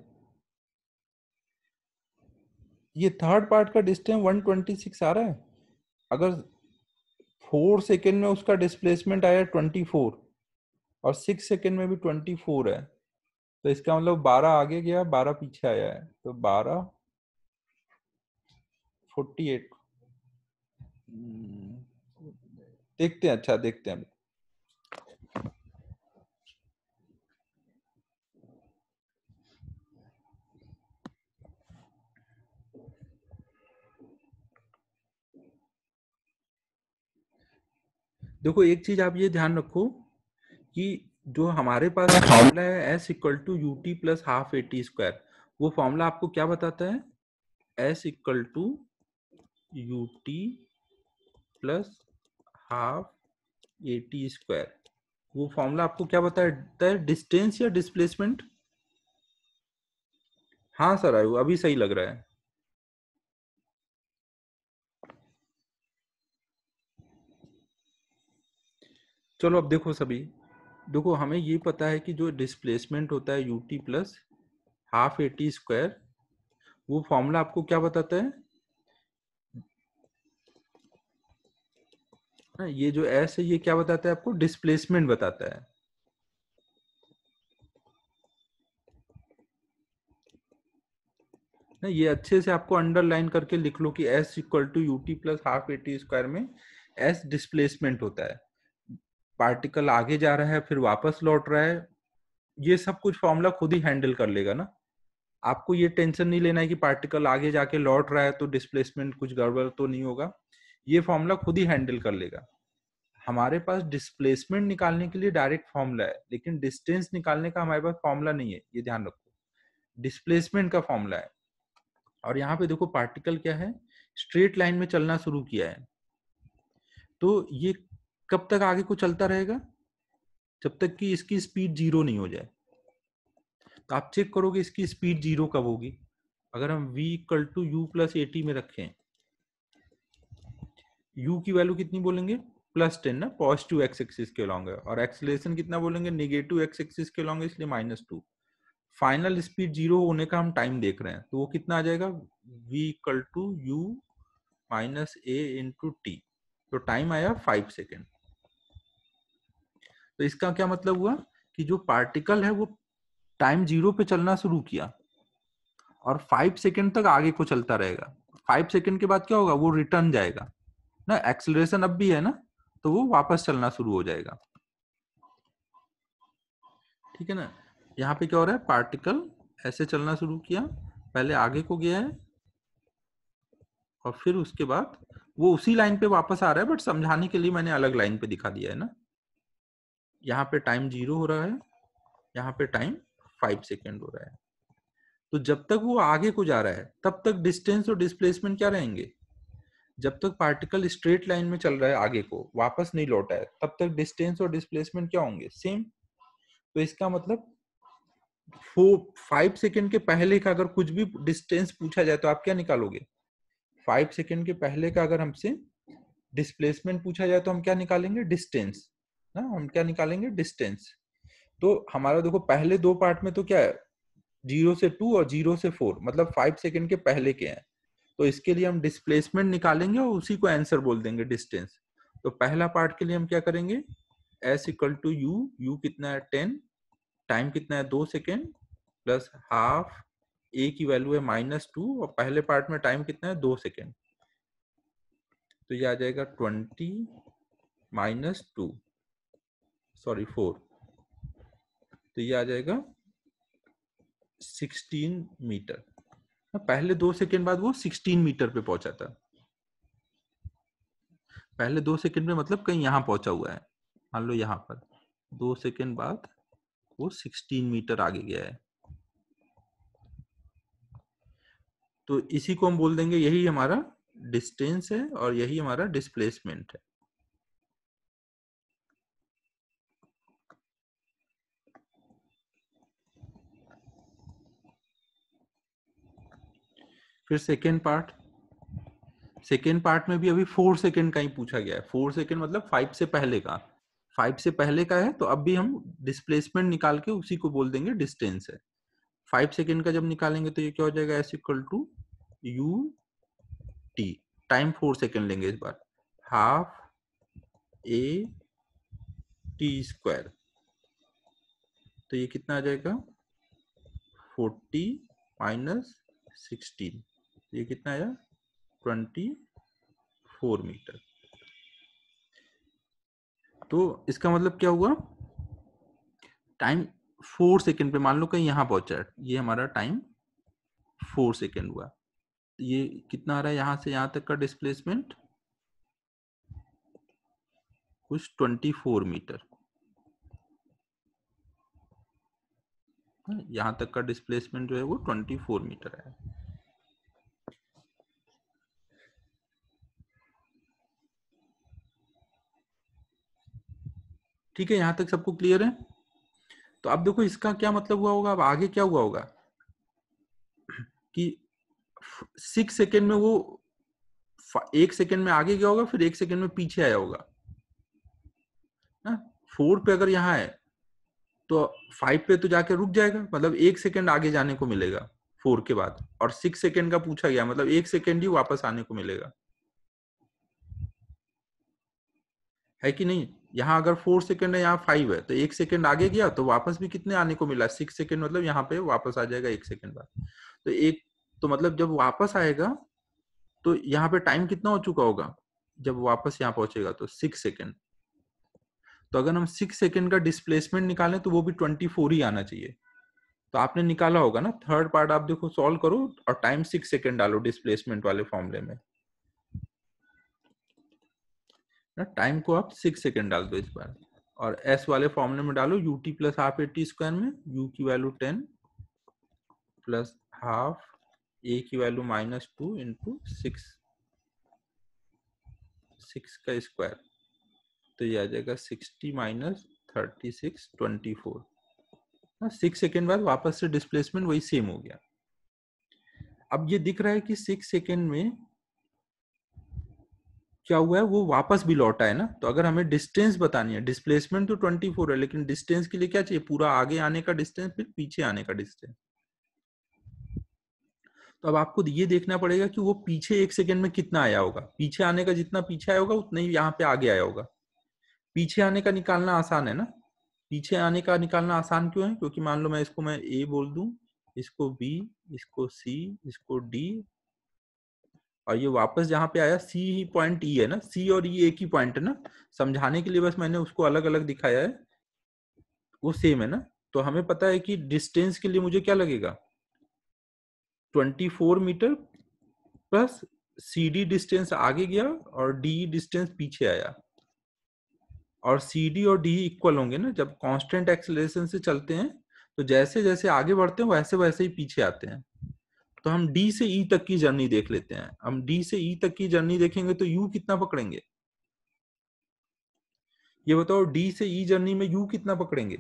ये थर्ड पार्ट का डिस्टेंस वन ट्वेंटी सिक्स आ रहा है, अगर फोर सेकेंड में उसका डिस्प्लेसमेंट आया ट्वेंटी फोर और सिक्स सेकेंड में भी ट्वेंटी फोर है, तो इसका मतलब बारह आगे गया, बारह पीछे आया है, तो बारह फोर्टी एट। देखते हैं, अच्छा देखते हैं। देखो एक चीज आप ये ध्यान रखो कि जो हमारे पास फॉर्मूला है S equal to U T plus half A T square, वो फॉर्मूला आपको क्या बताता है? S equal to U T plus half A T square, वो फॉर्मूला आपको क्या बताता है? डिस्टेंस या डिस्प्लेसमेंट? हाँ सर आयु, अभी सही लग रहा है। चलो अब देखो सभी, देखो हमें ये पता है कि जो डिस्प्लेसमेंट होता है U T plus half A T square, वो फॉर्मूला आपको क्या बताता है? ना, ये जो एस है ये क्या बताता है आपको? डिस्प्लेसमेंट बताता है। ना, ये अच्छे से आपको अंडरलाइन करके लिख लो कि S equal to U T plus half A T square में एस डिस्प्लेसमेंट होता है, पार्टिकल आगे जा रहा है फिर वापस लौट रहा है, ये सब कुछ फॉर्मूला खुद ही हैंडल कर लेगा ना। आपको ये टेंशन नहीं लेना है कि पार्टिकल आगे जाके लौट रहा है तो डिस्प्लेसमेंट कुछ गड़बड़ तो नहीं होगा, ये फॉर्मूला खुद ही हैंडल कर लेगा। हमारे पास डिस्प्लेसमेंट निकालने के लिए डायरेक्ट फॉर्मूला है, लेकिन डिस्टेंस निकालने का हमारे पास फॉर्मूला नहीं है, ये ध्यान रखो। डिस्प्लेसमेंट का फॉर्मूला है। और यहाँ पे देखो पार्टिकल क्या है, स्ट्रेट लाइन में चलना शुरू किया है, तो ये कब तक आगे को चलता रहेगा? जब तक कि इसकी स्पीड जीरो नहीं हो जाए। तो आप चेक करोगे इसकी स्पीड जीरो कब होगी? अगर हम v equal to you plus AT में रखें, u की वैल्यू कितनी बोलेंगे? प्लस टेन ना, पॉजिटिव एक्स एक्सिस के अलॉन्ग है, और एक्सेलरेशन कितना बोलेंगे? नेगेटिव एक्स एक्सिस के अलॉन्ग है, इसलिए minus two. Final speed zero होने का हम टाइम देख रहे हैं, तो वो कितना आ जाएगा? v equal to U minus A into T, तो टाइम आया फाइव सेकेंड। तो इसका क्या मतलब हुआ कि जो पार्टिकल है वो टाइम जीरो पे चलना शुरू किया और फाइव सेकेंड तक आगे को चलता रहेगा। फाइव सेकेंड के बाद क्या होगा? वो रिटर्न जाएगा ना, एक्सेलरेशन अब भी है ना, तो वो वापस चलना शुरू हो जाएगा। ठीक है ना। यहाँ पे क्या हो रहा है? पार्टिकल ऐसे चलना शुरू किया, पहले आगे को गया है और फिर उसके बाद वो उसी लाइन पे वापस आ रहा है, बट समझाने के लिए मैंने अलग लाइन पे दिखा दिया है ना। यहाँ पे टाइम जीरो हो रहा है, यहाँ पे टाइम फाइव सेकेंड हो रहा है। तो जब तक वो आगे को जा रहा है तब तक डिस्टेंस और डिस्प्लेसमेंट क्या रहेंगे? जब तक पार्टिकल स्ट्रेट लाइन में चल रहा है आगे को, वापस नहीं लौटा है, तब तक डिस्टेंस और डिस्प्लेसमेंट क्या होंगे? सेम। तो इसका मतलब फोर फाइव सेकेंड के पहले का अगर कुछ भी डिस्टेंस पूछा जाए तो आप क्या निकालोगे? फाइव सेकेंड के पहले का अगर हमसे डिस्प्लेसमेंट पूछा जाए तो हम क्या निकालेंगे? डिस्टेंस ना, हम क्या निकालेंगे? डिस्टेंस। तो हमारा देखो पहले दो पार्ट में तो क्या है, जीरो से टू और जीरो से फोर, मतलब फाइव सेकेंड के पहले के हैं। तो इसके लिए हम डिस्प्लेसमेंट निकालेंगे और उसी को आंसर बोल देंगे डिस्टेंस। तो पहला पार्ट के लिए हम क्या करेंगे? S equal to U, U कितना है? टेन, टाइम कितना है? दो सेकेंड, प्लस हाफ, ए की वैल्यू है माइनस टू, और पहले पार्ट में टाइम कितना है? दो सेकेंड। तो ये आ जाएगा twenty minus two, sorry four, तो ये आ जाएगा सिक्सटीन मीटर। पहले दो सेकेंड बाद वो सिक्सटीन मीटर पे पहुंचा था। पहले दो सेकेंड में मतलब कहीं यहां पहुंचा हुआ है, मान लो यहां पर, दो सेकेंड बाद वो सिक्सटीन मीटर आगे गया है। तो इसी को हम बोल देंगे यही हमारा डिस्टेंस है और यही हमारा डिस्प्लेसमेंट है। फिर सेकेंड पार्ट, सेकेंड पार्ट में भी अभी फोर सेकेंड का ही पूछा गया है। फोर सेकेंड मतलब फाइव से पहले का, फाइव से पहले का है, तो अब भी हम डिस्प्लेसमेंट निकाल के उसी को बोल देंगे डिस्टेंस है। फाइव सेकेंड का जब निकालेंगे तो ये क्या हो जाएगा? S equal to you T, time four second लेंगे इस बार, हाफ ए टी स्क्वायर। तो ये कितना आ जाएगा? फोर्टी माइनस सिक्सटीन, ये कितना आया? Twenty four metre. तो इसका मतलब क्या हुआ? टाइम फोर सेकेंड पे मान लो कहीं यहां पहुंचा है, ये हमारा टाइम फोर सेकेंड हुआ। ये कितना आ रहा है यहां से यहां तक का डिस्प्लेसमेंट? कुछ ट्वेंटी फोर मीटर। यहां तक का डिस्प्लेसमेंट जो है वो ट्वेंटी फोर मीटर है। ठीक है, यहां तक सबको क्लियर है? तो अब देखो इसका क्या मतलब हुआ होगा, अब आगे क्या हुआ होगा कि सिक्स सेकेंड में वो एक सेकेंड में आगे गया होगा, फिर एक सेकेंड में पीछे आया होगा ना। फोर पे अगर यहाँ है तो फाइव पे तो जाके रुक जाएगा, मतलब एक सेकेंड आगे जाने को मिलेगा फोर के बाद, और सिक्स सेकेंड का पूछा गया मतलब एक सेकेंड ही वापस आने को मिलेगा, है कि नहीं? यहाँ अगर फोर सेकेंड है, यहाँ फाइव है, तो एक सेकेंड आगे गया तो वापस भी कितने आने को मिला? सिक्स सेकेंड, मतलब यहाँ पे वापस आ जाएगा एक सेकेंड बाद। तो एक तो मतलब जब वापस आएगा तो यहाँ पे टाइम कितना हो चुका होगा जब वापस यहाँ पहुंचेगा? तो सिक्स सेकेंड। तो अगर हम सिक्स सेकेंड का डिस्प्लेसमेंट निकालें तो वो भी ट्वेंटी फोर ही आना चाहिए। तो आपने निकाला होगा ना, थर्ड पार्ट आप देखो सॉल्व करो और टाइम सिक्स सेकेंड डालो डिस्प्लेसमेंट वाले फॉर्मूले में ना, टाइम को आप सिक्स सेकेंड डाल दो इस बार, और एस वाले फॉर्मूले में डालो U T plus half A T square में यू की value ten plus half A की value minus two into six, six का स्क्वायर, तो ये आ जाएगा sixty minus thirty six, twenty four. Six second बाद वापस से डिस्प्लेसमेंट वही सेम हो गया। अब ये दिख रहा है कि सिक्स सेकेंड में क्या हुआ है, वो वापस भी लौटा है ना। तो अगर हमें डिस्टेंस बतानी है, डिस्प्लेसमेंट तो ट्वेंटी फोर है, लेकिन डिस्टेंस के लिए क्या चाहिए? पूरा आगे आने का डिस्टेंस, फिर पीछे आने का डिस्टेंस। तो अब आपको ये देखना पड़ेगा कि वो पीछे एक सेकेंड में कितना आया होगा। पीछे आने का जितना पीछे आया होगा उतना ही यहाँ पे आगे आया होगा। पीछे आने का निकालना आसान है ना, पीछे आने का निकालना आसान क्यों है? क्योंकि मान लो मैं इसको मैं ए बोल दूं, इसको बी, इसको सी, इसको डी, और ये वापस जहां पे आया सी ही पॉइंट ई है ना, सी और ई एक ही पॉइंट है ना। समझाने के लिए बस मैंने उसको अलग अलग दिखाया है, वो सेम है ना। तो हमें पता है कि डिस्टेंस के लिए मुझे क्या लगेगा? Twenty four metre plus C D distance आगे गया और डी डिस्टेंस पीछे आया, और सी डी और डी इक्वल होंगे ना जब कांस्टेंट एक्सेलरेशन से चलते हैं, तो जैसे जैसे आगे बढ़ते हैं वैसे वैसे ही पीछे आते हैं। तो हम डी से ई तक की जर्नी देख लेते हैं। हम डी से ई तक की जर्नी देखेंगे तो यू कितना पकड़ेंगे, ये बताओ, डी से ई जर्नी में यू कितना पकड़ेंगे?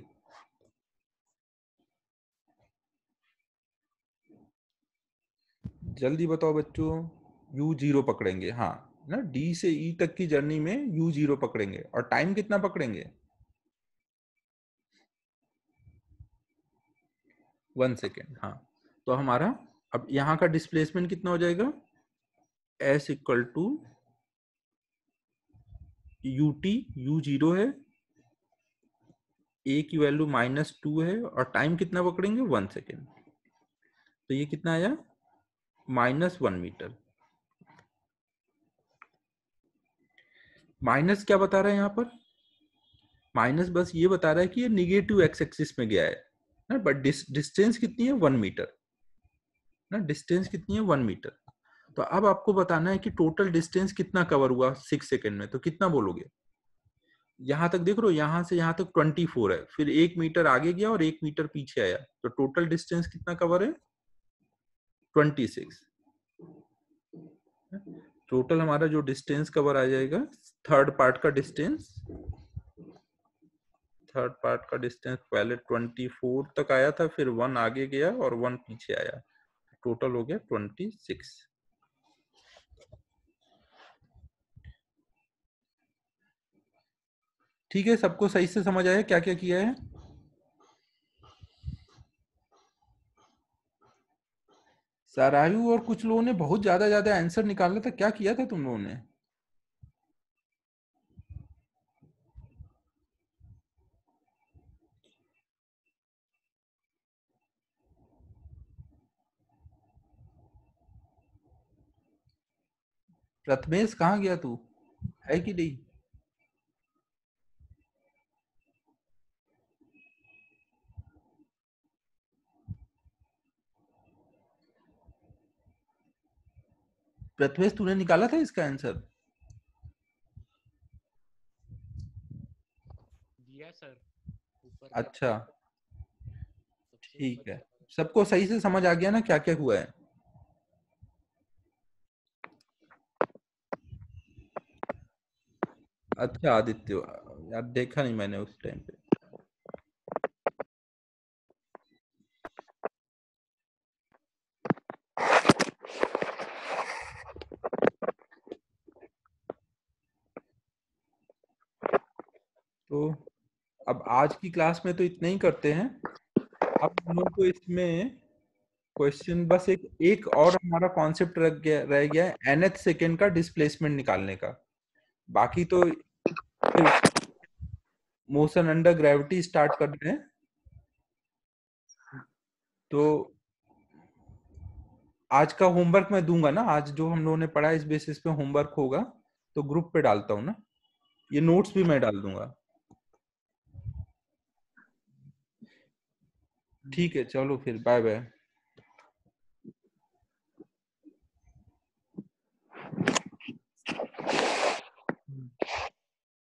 जल्दी बताओ बच्चों। यू जीरो पकड़ेंगे, हाँ ना, डी से ई तक की जर्नी में यू जीरो पकड़ेंगे। और टाइम कितना पकड़ेंगे? One second. हाँ, तो हमारा अब यहाँ का डिस्प्लेसमेंट कितना हो जाएगा? S equal to you T, U zero है, ए की वैल्यू माइनस टू है, और टाइम कितना पकड़ेंगे? One second. तो ये कितना आया? Minus one metre. माइनस क्या बता रहा है यहाँ पर? माइनस बस ये बता रहा है कि ये निगेटिव एक्स एक्सिस में गया है ना, बट डिस्टेंस कितनी है? वन मीटर ना, डिस्टेंस कितनी है? One metre. तो अब आपको बताना है कि टोटल डिस्टेंस कितना कवर हुआ सिक्स सेकेंड में, तो कितना बोलोगे? यहां तक देख लो, यहां से यहां तक ट्वेंटी फोर है, फिर एक मीटर आगे गया और एक मीटर पीछे आया, तो टोटल डिस्टेंस कितना कवर है? Twenty six. टोटल हमारा जो डिस्टेंस कवर आ जाएगा, थर्ड पार्ट का डिस्टेंस, थर्ड पार्ट का डिस्टेंस पहले ट्वेंटी फोर तक आया था, फिर वन आगे गया और वन पीछे आया, टोटल हो गया ट्वेंटी सिक्स। ठीक है, सबको सही से समझ आया क्या क्या किया है? सरायू और कुछ लोगों ने बहुत ज्यादा ज्यादा आंसर निकाला था, क्या किया था तुम लोगों ने? प्रथमेश कहाँ गया तू, है कि नहीं? प्रथमेश तूने निकाला था इसका आंसर? दिया सर ऊपर। अच्छा ठीक है, सबको सही से समझ आ गया ना क्या क्या हुआ है? अच्छा आदित्य, यार देखा नहीं मैंने उस टाइम पे। तो अब आज की क्लास में तो इतना ही करते हैं। अब हम लोग को इसमें क्वेश्चन बस एक एक और हमारा कॉन्सेप्ट रह गया रह गया है, nth सेकेंड का डिस्प्लेसमेंट निकालने का। बाकी तो मोशन अंडर ग्रेविटी स्टार्ट कर रहे हैं। तो आज का होमवर्क मैं दूंगा ना, आज जो हम लोगों ने पढ़ा इस बेसिस पे होमवर्क होगा, तो ग्रुप पे डालता हूँ ना, ये नोट्स भी मैं डाल दूंगा। ठीक है, चलो फिर बाय बाय।